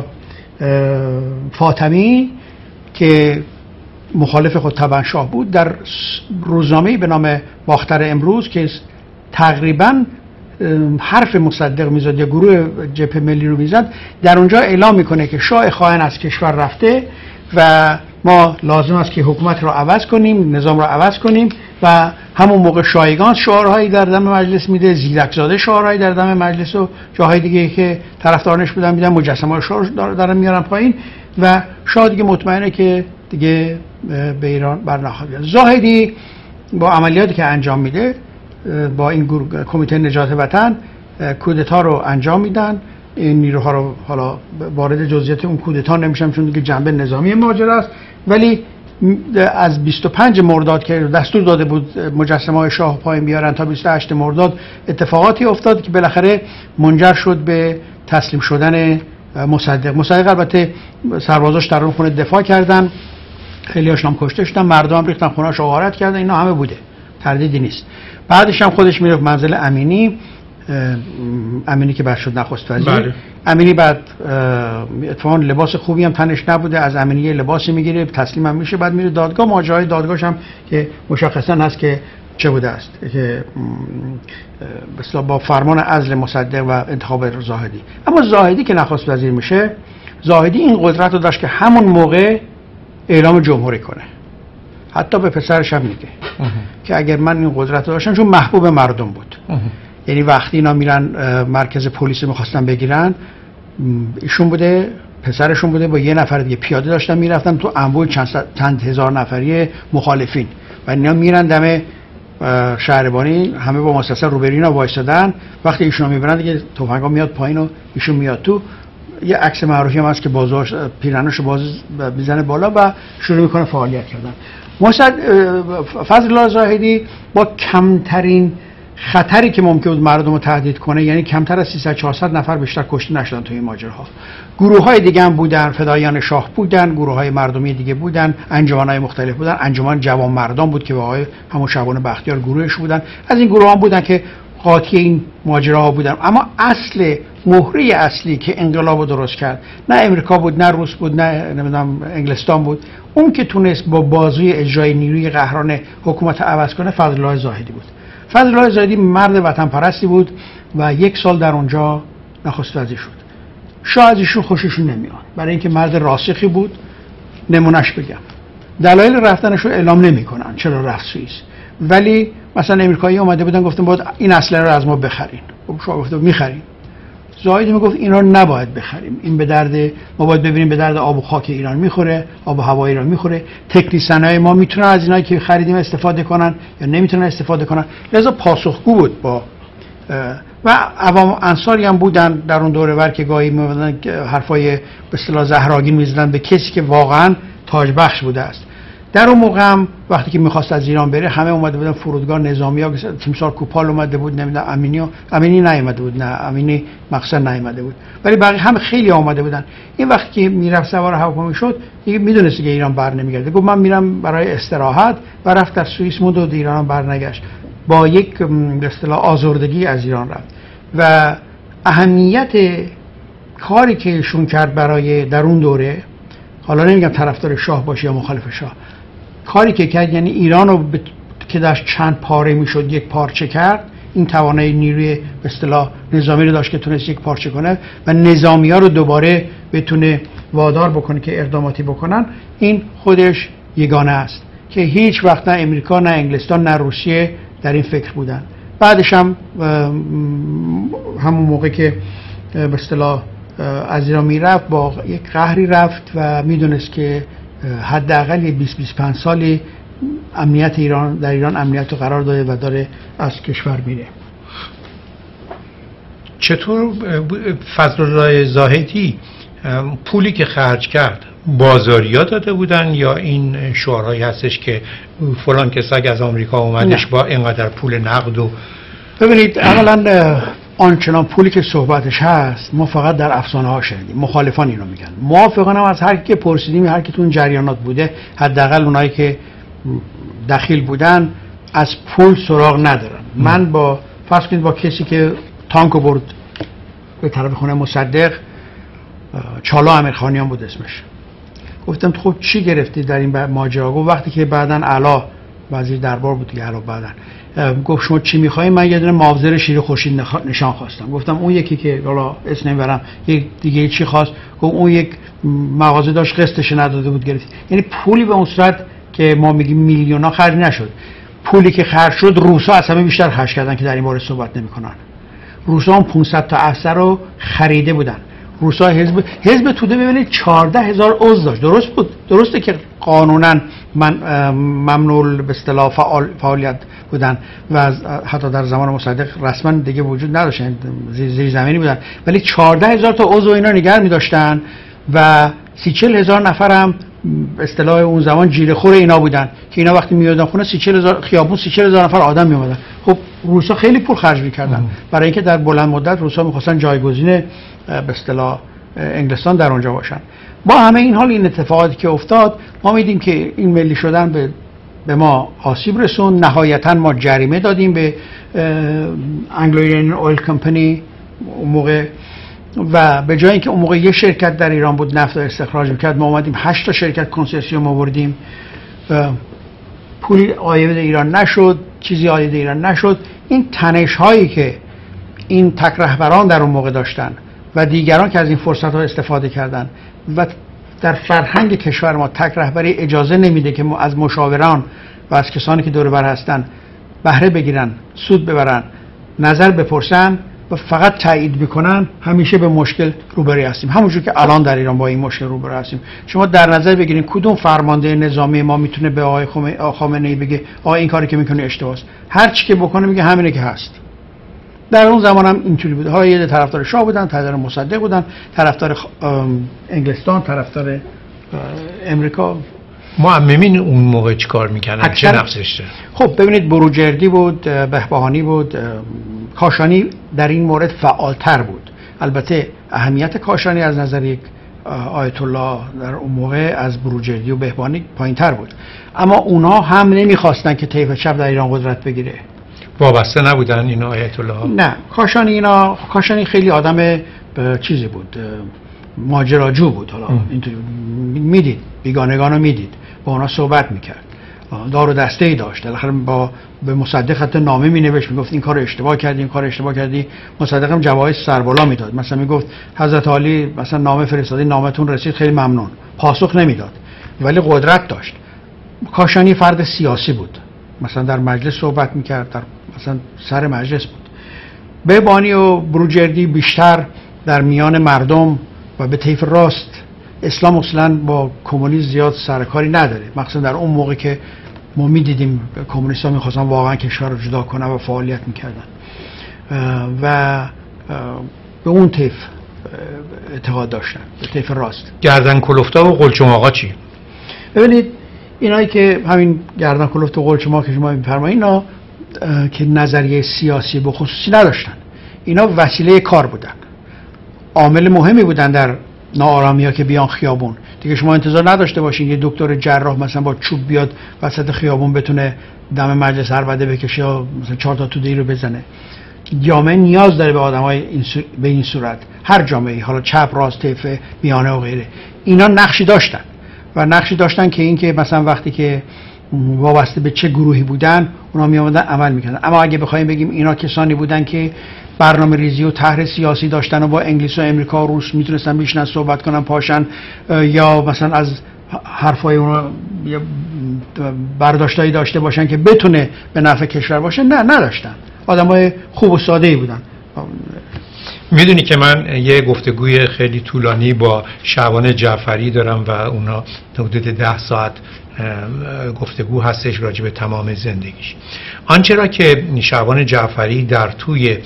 فاطمی که مخالف خود طبعا شاه بود، در روزنامه‌ای به نام باختر امروز که تقریبا حرف مصدق میزد یا گروه جبهه ملی رو میزد، در اونجا اعلام میکنه که شاه خائن از کشور رفته و ما لازم است که حکومت رو عوض کنیم، نظام رو عوض کنیم. و همون موقع شایگان شعارهایی در دم مجلس میده، زیرکزاده شعارهایی در دم مجلس و جاهای دیگه که طرفدارانش بودن میدن، مجسمه شعار دارن میارن پایین و شاه دیگه مطمئنه که دیگه به ایران برنخواهد بیاد. زاهدی با عملیاتی که انجام میده با این کمیته نجات وطن کودتا رو انجام میدن. این نیروها رو حالا وارد جزئیات اون کودتا نمیشم چون دیگه جنبه نظامی ماجرا است، ولی از بیست و پنج مرداد که دستور داده بود مجسمه های شاه پایین بیارن تا بیست و هشت مرداد اتفاقاتی افتاد که بالاخره منجر شد به تسلیم شدن مصدق. مصدق البته سربازاش در اون خونه دفاع کردن، خیلی هاشون هم کشته شدن، مردم ریختن خونه‌اش رو غارت کردن، اینا همه بوده، تردیدی نیست. بعدش هم خودش میره منزل امینی، امینی که بعد شد نخست وزیر. امینی بعد اتفاقا لباس خوبی هم تنش نبوده، از امینی لباسی میگیره تسلیم هم میشه، بعد میره دادگاه. ماجرای دادگاهش هم که مشخصا هست که چه بوده است که مثلا با فرمان عزل مصدق و انتخاب زاهدی. اما زاهدی که نخست وزیر میشه، زاهدی این قدرت رو داشت که همون موقع اعلام جمهوری کنه. حتی به پسرش هم میگه که اگر من این قدرت رو داشتم، چون محبوب مردم بود. یعنی وقتی اینا میرن مرکز پلیس میخواستن بگیرن، ایشون بوده، پسرشون بوده، با یه نفر دیگه پیاده داشتن میرفتن تو انبوه چند, چند هزار نفری مخالفین و اینا میرن دم شهربانی، همه با مسلسل روبرینا وایسادن. وقتی ایشون میبرن دیگه تفنگا میاد پایین و ایشون میاد تو. یه عکس معروفی هم هست که بازاش پیرنشو باز میزنه بالا و شروع میکنه فعالیت کردن. مصد فضل الله زاهدی با کمترین خطری که ممکن بود مردم رو تهدید کنه، یعنی کمتر از سیصد چهارصد نفر بیشتر کشته نشدن توی این ماجراها. گروه های دیگه هم بودن، فدایان شاه بودن، گروه های مردمی دیگه بودن، انجمن های مختلف بودن. انجمن جوان مردان بود که با آقای همون شعبان بختیار گروهش بودن. از این گروه ها بودن که قاطی این ماجراها بودن. اما اصل مهره اصلی که انقلاب رو درست کرد نه امریکا بود، نه روس بود، نه نمیدونم انگلستان بود. اون که تونست با بازوی اجرای نیروی قهران حکومت عوض کنه فضل الله زاهدی بود. فضل الله زاهدی مرد وطن پرستی بود و یک سال در اونجا نخست وزیر شد. شاه از ایشون خوششون نمیاد برای اینکه مرد راسخی بود. نمونهش بگم، دلایل رفتنش رو اعلام نمیکنن چرا رفت سوئیس، ولی مثلا امریکایی اومده بودن گفتن باید این اسلحه رو از ما بخرین. خب شما گفتید میخریم. زاهدی میگفت اینا رو نباید بخریم، این به درد ما باید ببینیم به درد آب و خاک ایران میخوره، آب و هوای ایران میخوره، تکنیسنای ما میتونن از اینایی که خریدیم استفاده کنن یا نمیتونن استفاده کنن. لذا پاسخگو بود با و عوام انصاری هم بودن در اون دوره ور که گاهی میومدن حرفای به اصطلاح زهرآگین میزدن به کسی که واقعا تاج بخش بوده است. در اون موقع هم وقتی که میخواست از ایران بره همه اومده بودن، فرودگاه نظامی‌ها، تیمسار کوپال اومده بود، نمیدونم امینی امینی نیومده بود، نه امینی مقصد نیومده بود، ولی بقیه هم خیلی اومده بودن. این وقتی که میرفت سوار هواپیما شد دیگه میدونست که ایران بر نمیگرده، گفت من میرم برای استراحت و رفت در سوئیس موند و ایران هم برنگشت. با یک به اصطلاح آزردگی از ایران رفت و اهمیت کاری که ایشون کرد برای در اون دوره، حالا نمیگم طرفدار شاه باشه یا مخالف شاه، کاری که کرد یعنی ایران رو ب... که داشت چند پاره میشد یک پارچه کرد. این توانایی نیروی به اصطلاح نظامی رو داشت که تونست یک پارچه کنه و نظامی‌ها رو دوباره بتونه وادار بکنه که اقداماتی بکنن. این خودش یگانه است که هیچ وقت نه امریکا نه انگلستان نه روسیه در این فکر بودن. بعدش هم همون موقع که به اصطلاح از ایران میرفت با یک قهری رفت و میدونست که حداقل بیست بیست و پنج سالی امنیت ایران در ایران امنیت رو قرار داده و داره از کشور میره. چطور فضلالله زاهدی پولی که خرج کرد بازاریا داده بودن یا این شعارهایی هستش که فلان کسک از آمریکا اومدش نه. با اینقدر پول نقد؟ و ببینید اولا آنچنان پولی که صحبتش هست ما فقط در افسانه ها شنیدیم. مخالفان اینو میگن. موافقان هم از هر کی که پرسیدیم، هر کی تو اون جریانات بوده، حداقل اونایی که دخیل بودن، از پول سراغ ندارن. من با فرض کنید با کسی که تانکو برد به طرف خونه مصدق، چالا امیرخانیان بود اسمش، گفتم خب چی گرفتی در این ماجرا؟ گفت وقتی که بعدن علا وزیر دربار بود دیگه، علا بعدن گفت شما چی میخواین؟ من یه دونه ماوزر شیر خورشید نشان خواستم. گفتم اون یکی که حالا اسم نمیبرم یک دیگه چی خواست؟ گفت اون یک مغازه داشت قسطش نداده بود گرفت. یعنی پولی به اون صورت که ما میگیم میلیونا خرج نشد. پولی که خرج شد روسا از همه بیشتر خرج کردن که در این باره صحبت نمیکنن. روسا هم پانصد تا اسیر رو خریده بودن. روسا حزب حزب توده ببینید چهارده هزار عضو داشت. درست بود، درسته که قانونا من ممنوع به اصطلاح فعال فعالیت بودن و حتی در زمان مصدق رسما دیگه وجود نداشتن، زیر زمینی بودن، ولی چهارده هزار تا عضو اینا نگه می داشتن و سی چهل هزار نفر هم به اصطلاح اون زمان جیره خور اینا بودن که اینا وقتی میادن خونه سی چهل هزار خیابون سی چهل هزار نفر آدم می اومدن. خب روسا خیلی پول خرج می‌کردن برای اینکه در بلند مدت روسا می‌خواستن جایگزین به اصطلاح انگلستان در اونجا باشن. با همه این حال این اتفاقاتی که افتاد ما میدیم که این ملی شدن به به ما آسیب رسون. نهایتا ما جریمه دادیم به انگلو ایران اویل کمپانی اون موقع و به جای اینکه اون موقع یه شرکت در ایران بود نفت استخراج میکرد، ما اومدیم هشت تا شرکت کنسرسیوم آوردیم. پولی عاید ایران نشد، چیزی عاید ایران نشد. این تنش هایی که این تک رهبران در اون موقع داشتن و دیگران که از این فرصت ها استفاده کردن و در فرهنگ کشور ما تک رهبری اجازه نمیده که ما از مشاوران و از کسانی که دور بر هستن بهره بگیرن، سود ببرن، نظر بپرسن و فقط تایید میکنن، همیشه به مشکل روبرو هستیم. همونجور که الان در ایران با این مشکل روبرو هستیم. شما در نظر بگیرید کدوم فرمانده نظامی ما میتونه به آقای خامنه‌ای بگه آقا این کاری که میکنه اشتباهه؟ هر چی که بکنه میگه همینه که هست. در اون زمان هم اینطوری بود. ها یه طرفدار شاه بودن، طرفدار مصدق بودن، طرفدار انگلستان، طرفدار امریکا. معممین اون موقع چیکار میکردن؟ چه نقشش داشت؟ خب ببینید بروجردی بود، بهبهانی بود، کاشانی در این مورد فعالتر بود. البته اهمیت کاشانی از نظر یک آیت الله در اون موقع از بروجردی و بهبهانی پایینتر بود، اما اونا هم نمیخواستن که طیف چپ در ایران قدرت بگیره. وابسته نبودن این آیت الله؟ نه، کاشانی اینا کاشانی خیلی آدم چیزی بود، ماجراجو بود. حالا اینطوری میدید، بیگانگانو میدید، با اونا صحبت میکرد، دار و دسته ای داشت. بالاخره با به مصدق حتی نامه مینوشت، میگفت این کارو اشتباه کردی، این کارو اشتباه کردی. مصدق هم جوایز سربالا میداد. مثلا میگفت حضرت علی مثلا نامه فرستادی، نامتون رسید، خیلی ممنون. پاسخ نمیداد ولی قدرت داشت کاشانی فرد سیاسی بود، مثلا در مجلس صحبت میکرد، در مثلا سر مجلس بود. بهبانی و بروجردی بیشتر در میان مردم و به طیف راست. اسلام اصلا با کمونیسم زیاد سرکاری نداره، مخصوصا در اون موقع که ما میدیدیم کمونیست‌ها میخواستن واقعا کشور رو جدا کنن و فعالیت میکردن و به اون طیف اعتقاد داشتن، به طیف راست. گردن کلفتا و قلچم آقا چی؟ ببینید اینایی که همین گردن کلفت و قلچم آقا که شما میفرمایید، اینا که نظریه سیاسی به خصوصی نداشتن، اینا وسیله کار بودن، عامل مهمی بودن در ناآرامی‌ها که بیان خیابون. دیگه شما انتظار نداشته باشین یه دکتر جراح مثلا با چوب بیاد وسط خیابون بتونه دم مجلس عربده بکشه یا مثلا چهار تا توده ای رو بزنه. جامعه نیاز داره به آدمای این به این صورت، هر جامعه‌ای، حالا چپ راست طیف میانه و غیره. اینا نقشی داشتن و نقشی داشتن که این که مثلا وقتی که وابسته به چه گروهی بودن اونا می اومدن عمل میکردن. اما اگه بخوایم بگیم اینا کسانی بودن که برنامه ریزی و طرح سیاسی داشتن و با انگلیس و امریکا و روس میتونستن بیشتر صحبت کنن پاشن، یا مثلا از حرفای اونا برداشتایی داشته باشن که بتونه به نفع کشور باشه، نه نداشتن. آدمای خوب و ساده‌ای بودن. میدونی که من یه گفتگوی خیلی طولانی با شعبان جعفری دارم و اونا حدود ده ساعت گفتگو هستش راجع به تمام زندگیش. آنچه را که شعبان جعفری در توی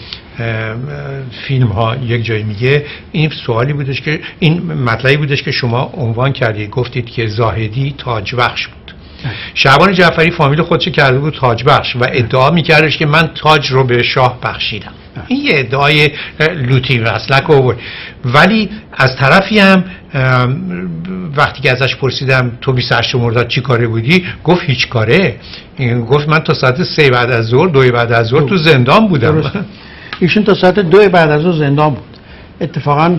فیلم ها یک جایی میگه، این سوالی بودش که این مطلبی بودش که شما عنوان کردید، گفتید که زاهدی تاج بخش بود. شعبان جعفری فامیل خودش کرده بود تاج بخش و ادعا میکردش که من تاج رو به شاه بخشیدم. این یه ادعای لوتی وصلک آورد. ولی از طرفی هم وقتی که ازش پرسیدم تو بیست و هشت مرداد چی کاره بودی، گفت هیچ کاره. گفت من تا ساعت سه بعد از ظهر، دو بعد از ظهر تو زندان بودم. ایشون تا ساعت دو بعد از ظهر زندان بود. اتفاقا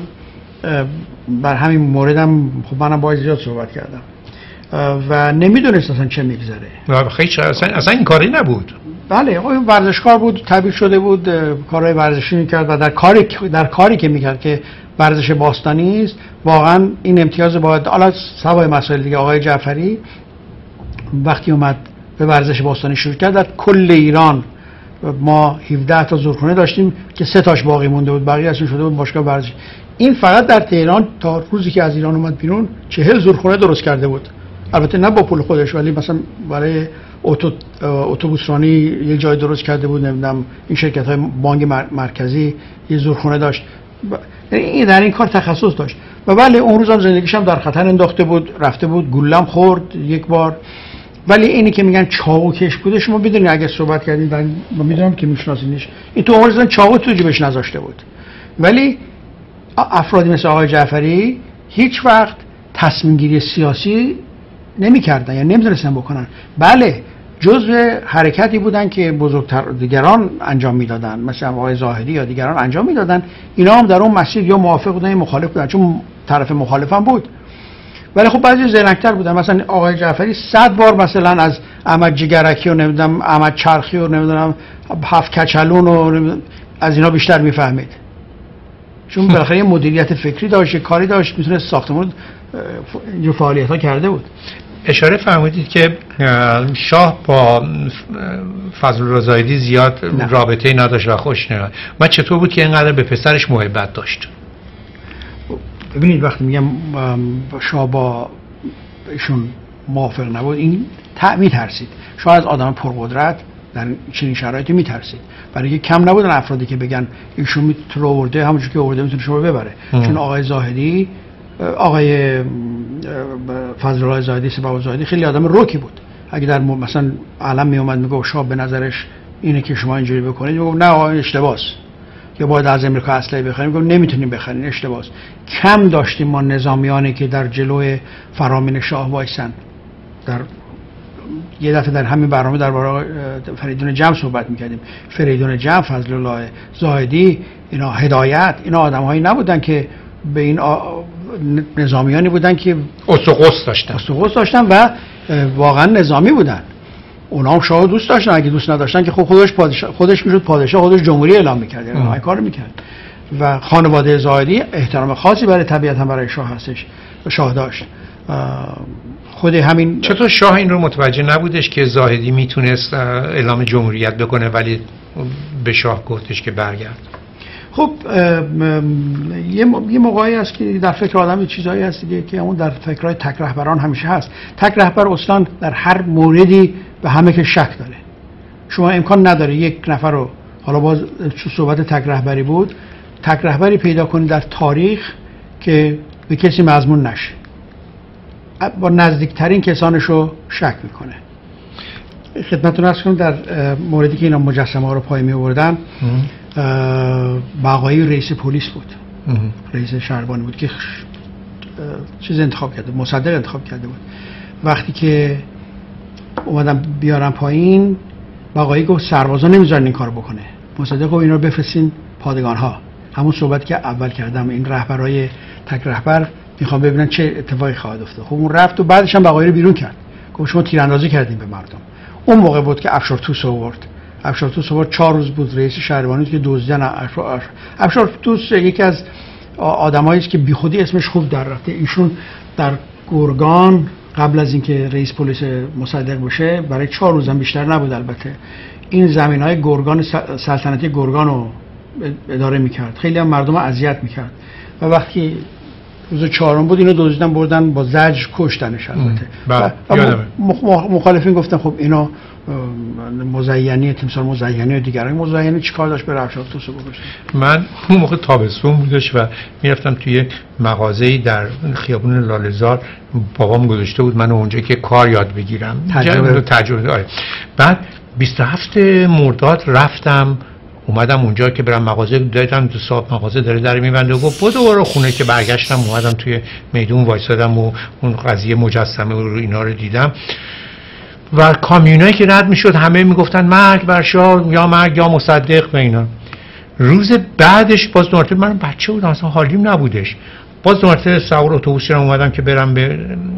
بر همین موردم خب منم باید زیاد صحبت کردم و نمیدونست اصلا چه میگذره. خیلی اصلا, اصلا این کاری نبود. بله، اون ورزشکار بود، تبدیل شده بود کارهای ورزشی میکرد و در کاری در کاری که میکرد که ورزش باستانی است، واقعا این امتیاز باید. حالا سوای مسائل دیگه، آقای جعفری وقتی اومد به ورزش باستانی شروع کرد، در کل ایران ما هفده تا زورخونه داشتیم که سه تاش باقی مونده بود، بقیه ازشون شده بود باشگاه ورزشی. این فقط در تهران تا روزی که از ایران اومد بیرون چهل زورخونه درست کرده بود. البته نه با پول خودش، ولی مثلا برای اتو اتوبوسرانی یه جای درست کرده بود. نمیدونم این شرکت های بانک مرکزی یه زورخونه داشت. این در این کار تخصص داشت و بله اون روز هم زندگیش هم در خطر انداخته بود، رفته بود گولم خورد یک بار. ولی اینی که میگن چاقوکش بوده، شما بدونید اگه صحبت کردید من میدونم که میشناسینش، این تو عمرش چاقو تو جیبش نذاشته بود. ولی افرادی مثل آقای جعفری هیچ وقت تصمیم گیری سیاسی نمی‌کردن یا نمی‌دونستن بکنن. بله جزء حرکتی بودن که بزرگتر دیگران انجام میدادن، مثلا آقای زاهدی یا دیگران انجام میدادن. اینا هم در اون مسیر یا موافق بودن یا مخالف بودن، چون طرف مخالف هم بود. ولی خب بعضی زرنگ‌تر بودن. مثلا آقای جعفری صد بار مثلا از احمد جگرکی و نمیدونم احمد چرخی و نمیدونم هفت کچلون و از اینا بیشتر میفهمید، چون بالاخره یه مدیریت فکری داشت، کاری داشت، میتونه ساختمون جو فعالیت‌ها کرده بود. اشاره فرمودید که شاه با فضل زاهدی زیاد نه. رابطه‌ای نداشت و خوش نمیاد. و چطور بود که اینقدر به پسرش محبت داشت؟ ببینید وقتی میگم شاه با ایشون موافق نبود، این میترسید. شاه از آدم پرقدرت در چنین شرایطی میترسید، برای اینکه کم نبودن افرادی که بگن ایشون میتونه آورده، همونجور که آورده میتونه شما ببره. ام. چون آقای زاهدی، آقای فضل الله زاهدی، سپاه زاهدی خیلی آدم روکی بود. اگه در مثلا علم می اومد میگه شاه به نظرش اینه که شما اینجوری بکنید، میگه نه آقا اشتباهه، یا باید از امریکا اسلحه بخریم، میگه نمیتونیم بخرین، اشتباهه. کم داشتیم ما نظامیانی که در جلوی فرامین شاه وایسن. در یه دفعه در همین برنامه در باره فریدون جمع صحبت میکردیم. فریدون جمع، فضل الله زاهدی، اینا هدایت، اینا آدم‌هایی نبودن که به این آ... نظامیانی بودن که استقوس داشتن استقوس داشتن و واقعا نظامی بودن. اونا هم شاه دوست داشتن، اگه دوست نداشتن که خب خودش پادشاه، خودش میشد پادشاه، خودش جمهوری اعلام میکرد، یعنی این کارو میکرد. و خانواده زاهدی احترام خاصی برای طبیعتا برای شاه هستش، شاه داشت. خود همین. چطور شاه این رو متوجه نبودش که زاهدی میتونست اعلام جمهوریت بکنه ولی به شاه گفتش که برگرد؟ خب یه موقعی هست که در فکر آدم یه چیزایی هست دیگه که اون در فکرهای تک رهبران همیشه هست. تک رهبر اصلا در هر موردی به همه که شک داره. شما امکان نداره یک نفر رو، حالا باز صحبت تک رهبری بود، تک رهبری پیدا کنید در تاریخ که به کسی مضمون نشه، با نزدیکترین کسانش رو شک میکنه. خدمتتون عرض کنم در موردی که اینا مجسمه ها رو پای می آوردن، بقایی رئیس پلیس بود، رئیس شهربانی بود که چیز انتخاب کرده، مصدق انتخاب کرده بود. وقتی که اومدن بیارن پایین، بقایی گفت سربازا نمیذارن این کارو بکنه، مصدق گفت اینا رو بفرستین پادگان ها. همون صحبت که اول کردم، این رهبرای تک رهبر میخوام ببینن چه اتفاقی خواهد افتاد. خب اون رفت و بعدش هم بقایی رو بیرون کرد، گفت شما تیراندازی کردین به مردم. اون موقع بود که افشار توس آورد. افشار توس آورد چهار روز بود رئیس شهربانی که دزدیدن. افشار توس یکی از آدمایی است که بیخودی اسمش خوب در رفته. ایشون در گرگان قبل از اینکه رئیس پلیس مصدق بشه، برای چهار روز هم بیشتر نبود البته، این زمینهای گرگان سلطنتی گرگان رو اداره میکرد. خیلی هم مردم اذیت میکرد و وقتی روز چهارم بود اینو دزدیدن بردن با زجر کشتنش. البته مخالفین گفتن خب اینا مزینی تمثال مزینی و دیگران مزینی چیکار داشت به افشار توس بکشه؟ من اون موقع تابستون بودش و میرفتم توی مغازه‌ای در خیابون لاله‌زار، بابام گذاشته بود منو اونجا که کار یاد بگیرم، تجربه تجربه داره. بعد بیست و هفتم مرداد رفتم اومدم اونجا که برم مغازه، دیدم تو صاحب مغازه داره در میبنده و گفت بدو برو خونه. که برگشتم اومدم توی میدون وایسادم و اون قضیه مجسمه رو اینا رو دیدم و کامیونایی که رد میشد همه میگفتن مرگ بر شاه، یا مرگ یا مصدق و اینا. روز بعدش باز دوباره من بچه بودم اصلا حالیم نبودش، باز دوباره سوار اتوبوس شدم اومدم که برم به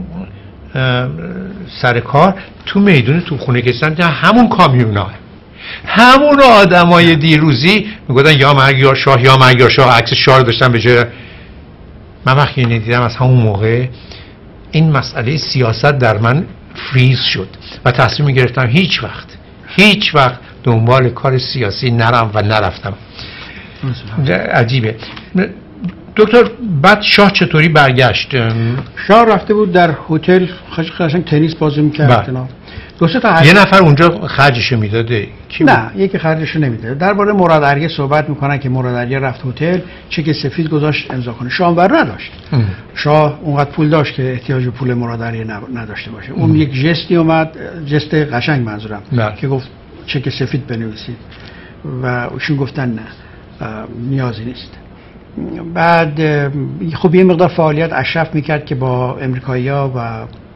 سر کار. تو میدون تو خونه که رسیدم همون کامیونا، همون آدمای دیروزی میگفتن یا مرگ یا شاه، یا مرگ یا شاه، عکس شاه رو داشتن به جای. من وقتی اینو دیدم از همون موقع این مسئله سیاست در من فریز شد و تصمیم گرفتم هیچ وقت هیچ وقت دنبال کار سیاسی نرم و نرفتم. عجیبه. دکتر بعد شاه چطوری برگشت؟ شاه رفته بود در هتل قشنگ تنیس بازی می‌کرد. یه نفر اونجا خرجشو میداده؟ نه، یکی خرجشو نمیداده. درباره مراد عریه صحبت میکنن که مراد عریه رفت هتل، چک سفید گذاشت امضا کنه. شاه بر نداشت. ام. شاه اونقدر پول داشت که احتیاج به پول مراد عریه نداشته باشه. ام. اون یک جستی اومد، جست قشنگ منظورم، نه. که گفت چک سفید بنویسید و ایشون گفتن نه نیازی نیست. بعد خب یه مقدار فعالیت اشرف میکرد که با امریکایی‌ها و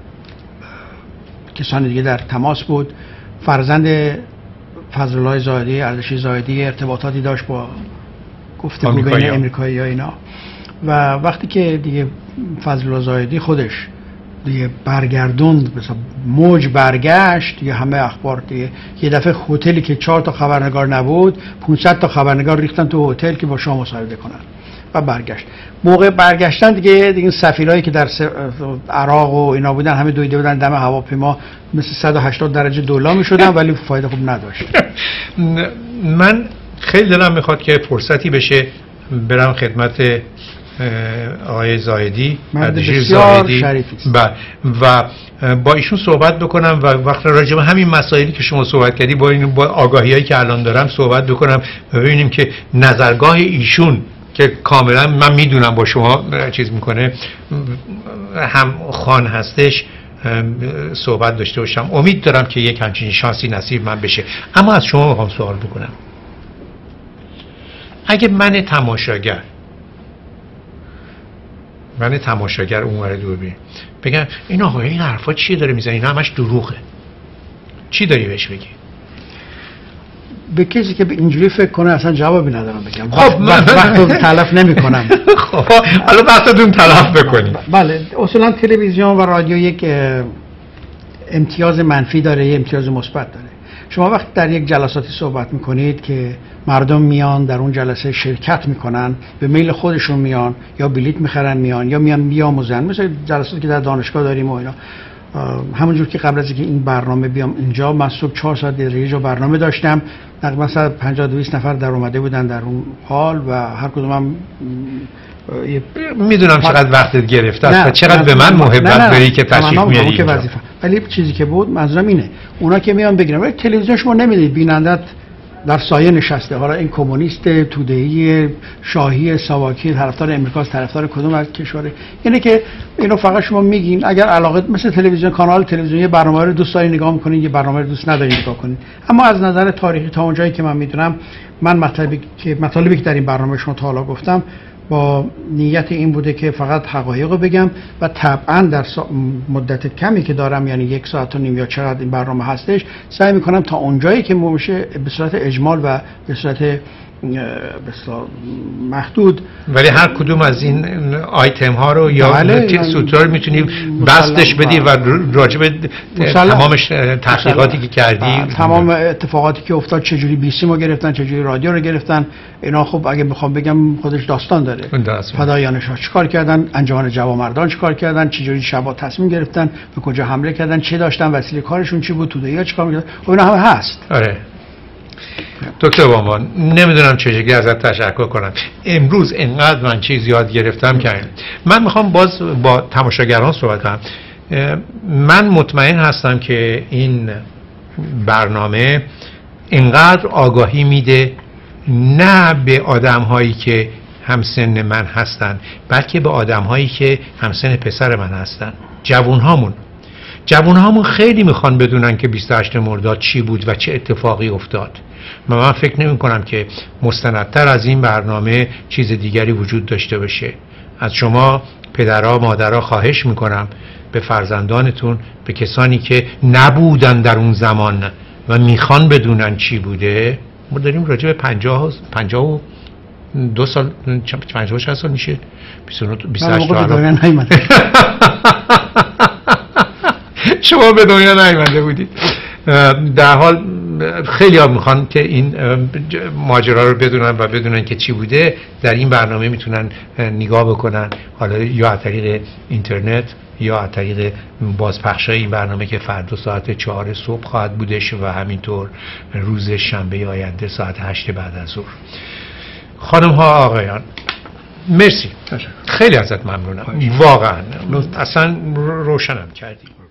کسان دیگه در تماس بود. فرزند فضلالله زاهدی، اردشیر زاهدی، ارتباطاتی داشت با گفتگو بین امریکایی‌ها اینا. و وقتی که دیگه فضلالله زاهدی خودش دیگه برگردوند، مثلا موج برگشت، دیگه همه اخبار دیگه یه دفعه هتلی که چهار تا خبرنگار نبود، پانصد تا خبرنگار ریختن تو هتل که با شاه مصاحبه کنن و برگشت. موقع برگشتن دیگه دیگه سفیرایی که در عراق و اینا بودن همه دویده بودن دم هواپیما، مثل صد و هشتاد درجه دولا میشدن ولی فایده خوب نداشت. من خیلی دلم میخواد که فرصتی بشه برم خدمت آقای زاهدی، اردشیر زاهدی و و با ایشون صحبت بکنم و وقت راجع به همین مسائلی که شما صحبت کردی با این با آگاهیایی که الان دارم صحبت بکنم و ببینیم که نظرگاه ایشون که کاملا من میدونم با شما چیز میکنه هم خان هستش صحبت داشته باشم. امید دارم که یک همچین شانسی نصیب من بشه. اما از شما میخوام سوال بکنم، اگه من تماشاگر من تماشاگر اونور دوربین بگم این آقا این حرفا چیه داره میزنه، اینا همش دروغه، چی داری بهش بگی؟ به کسی که به اینجوری فکر کنه اصلا جوابی ندارم بگم. خب من وقت تلف نمی کنم. خب حالا وقتتون تلف بکنید. بله، اصولا تلویزیون و رادیو یک امتیاز منفی داره، یک امتیاز مثبت داره. شما وقتی در یک جلساتی صحبت میکنید که مردم میان در اون جلسه شرکت میکنن، به میل خودشون میان یا بلیت میخرن میان یا میان بیاموزن، مثل جلساتی که در دانشگاه داریم و اینا، همونجور که قبل از اینکه این برنامه بیام اینجا من صبح چهار ساعت یه جا برنامه داشتم، تقریبا صد پنجاه دویست نفر در اومده بودن در اون حال و هر کدوم هم میدونم چقدر وقتت گرفته است و چقدر به من محبت داری که تشریف میاری اینجا. ولی چیزی که بود منظورم اینه اونا که میان بگیرن، ولی تلویزیون شما نمیدید بینندت در سایه نشسته، حالا این کمونیست توده‌ای شاهی ساواکی طرفدار امریکاست، طرفدار کدوم از کشوره، اینه که اینو فقط شما میگین اگر علاقه مثل تلویزیون کانال تلویزیونی یه برنامه رو دوست دارین نگاه میکنین، یه برنامه رو دوست ندارین نگاه کنین. اما از نظر تاریخی تا اونجایی که من میدونم من مطلبی که مطالبی که در این برنامه شما تا حالا گفتم با نیت این بوده که فقط حقایق رو بگم و طبعا در مدت کمی که دارم، یعنی یک ساعت و نیم یا چقدر این برنامه هستش، سعی میکنم تا اونجایی که میشه به صورت اجمال و به صورت محدود. ولی هر کدوم از این آیتم ها رو یا سوترا رو میتونی بستش بدی و راجع به تمامش تحقیقاتی که کردی، تمام اتفاقاتی که افتاد، چجوری بیسیم رو گرفتن، چجوری رادیو رو گرفتن، اینا خب اگه بخوام بگم خودش داستان داره. فدایانش ها چیکار کردن، انجمن جوانمردان چیکار کردن، چجوری شبا تصمیم گرفتن، به کجا حمله کردن، چه داشتن، وسیله کارشون چی بود، توده‌ای ها چیکار می‌کردن، خب اینا همه هست. آره دکتر بامان، نمیدونم چجوری ازت تشکر کنم. امروز انقدر من چیز یاد گرفتم که من میخوام باز با تماشاگران صحبت کنم. من مطمئن هستم که این برنامه انقدر آگاهی میده نه به آدم هایی که همسن من هستن، بلکه به آدم هایی که همسن پسر من هستن، جوون هامون جوون هامون خیلی میخوان بدونن که بیست و هشتم مرداد چی بود و چه اتفاقی افتاد. من, من فکر نمی کنم که مستندتر از این برنامه چیز دیگری وجود داشته باشه. از شما پدرها مادرها خواهش میکنم به فرزندانتون، به کسانی که نبودن در اون زمان و میخوان بدونن چی بوده، ما داریم راجع به پنجاه پنجاه و دو سال پنجاه و شصت سال میشه، بیست و هشت شما به دنیا نیامده بودید. در حال خیلی ها میخوان که این ماجرا رو بدونن و بدونن که چی بوده. در این برنامه میتونن نگاه بکنن، حالا یا از طریق اینترنت یا از طریق بازپخشای این برنامه که فردا ساعت چهار صبح خواهد بودش و همینطور روز شنبه آینده ساعت هشت بعد از ظهر. خانم ها آقایان، مرسی، خیلی ازت ممنونم، واقعا اصلا روشنم کردی.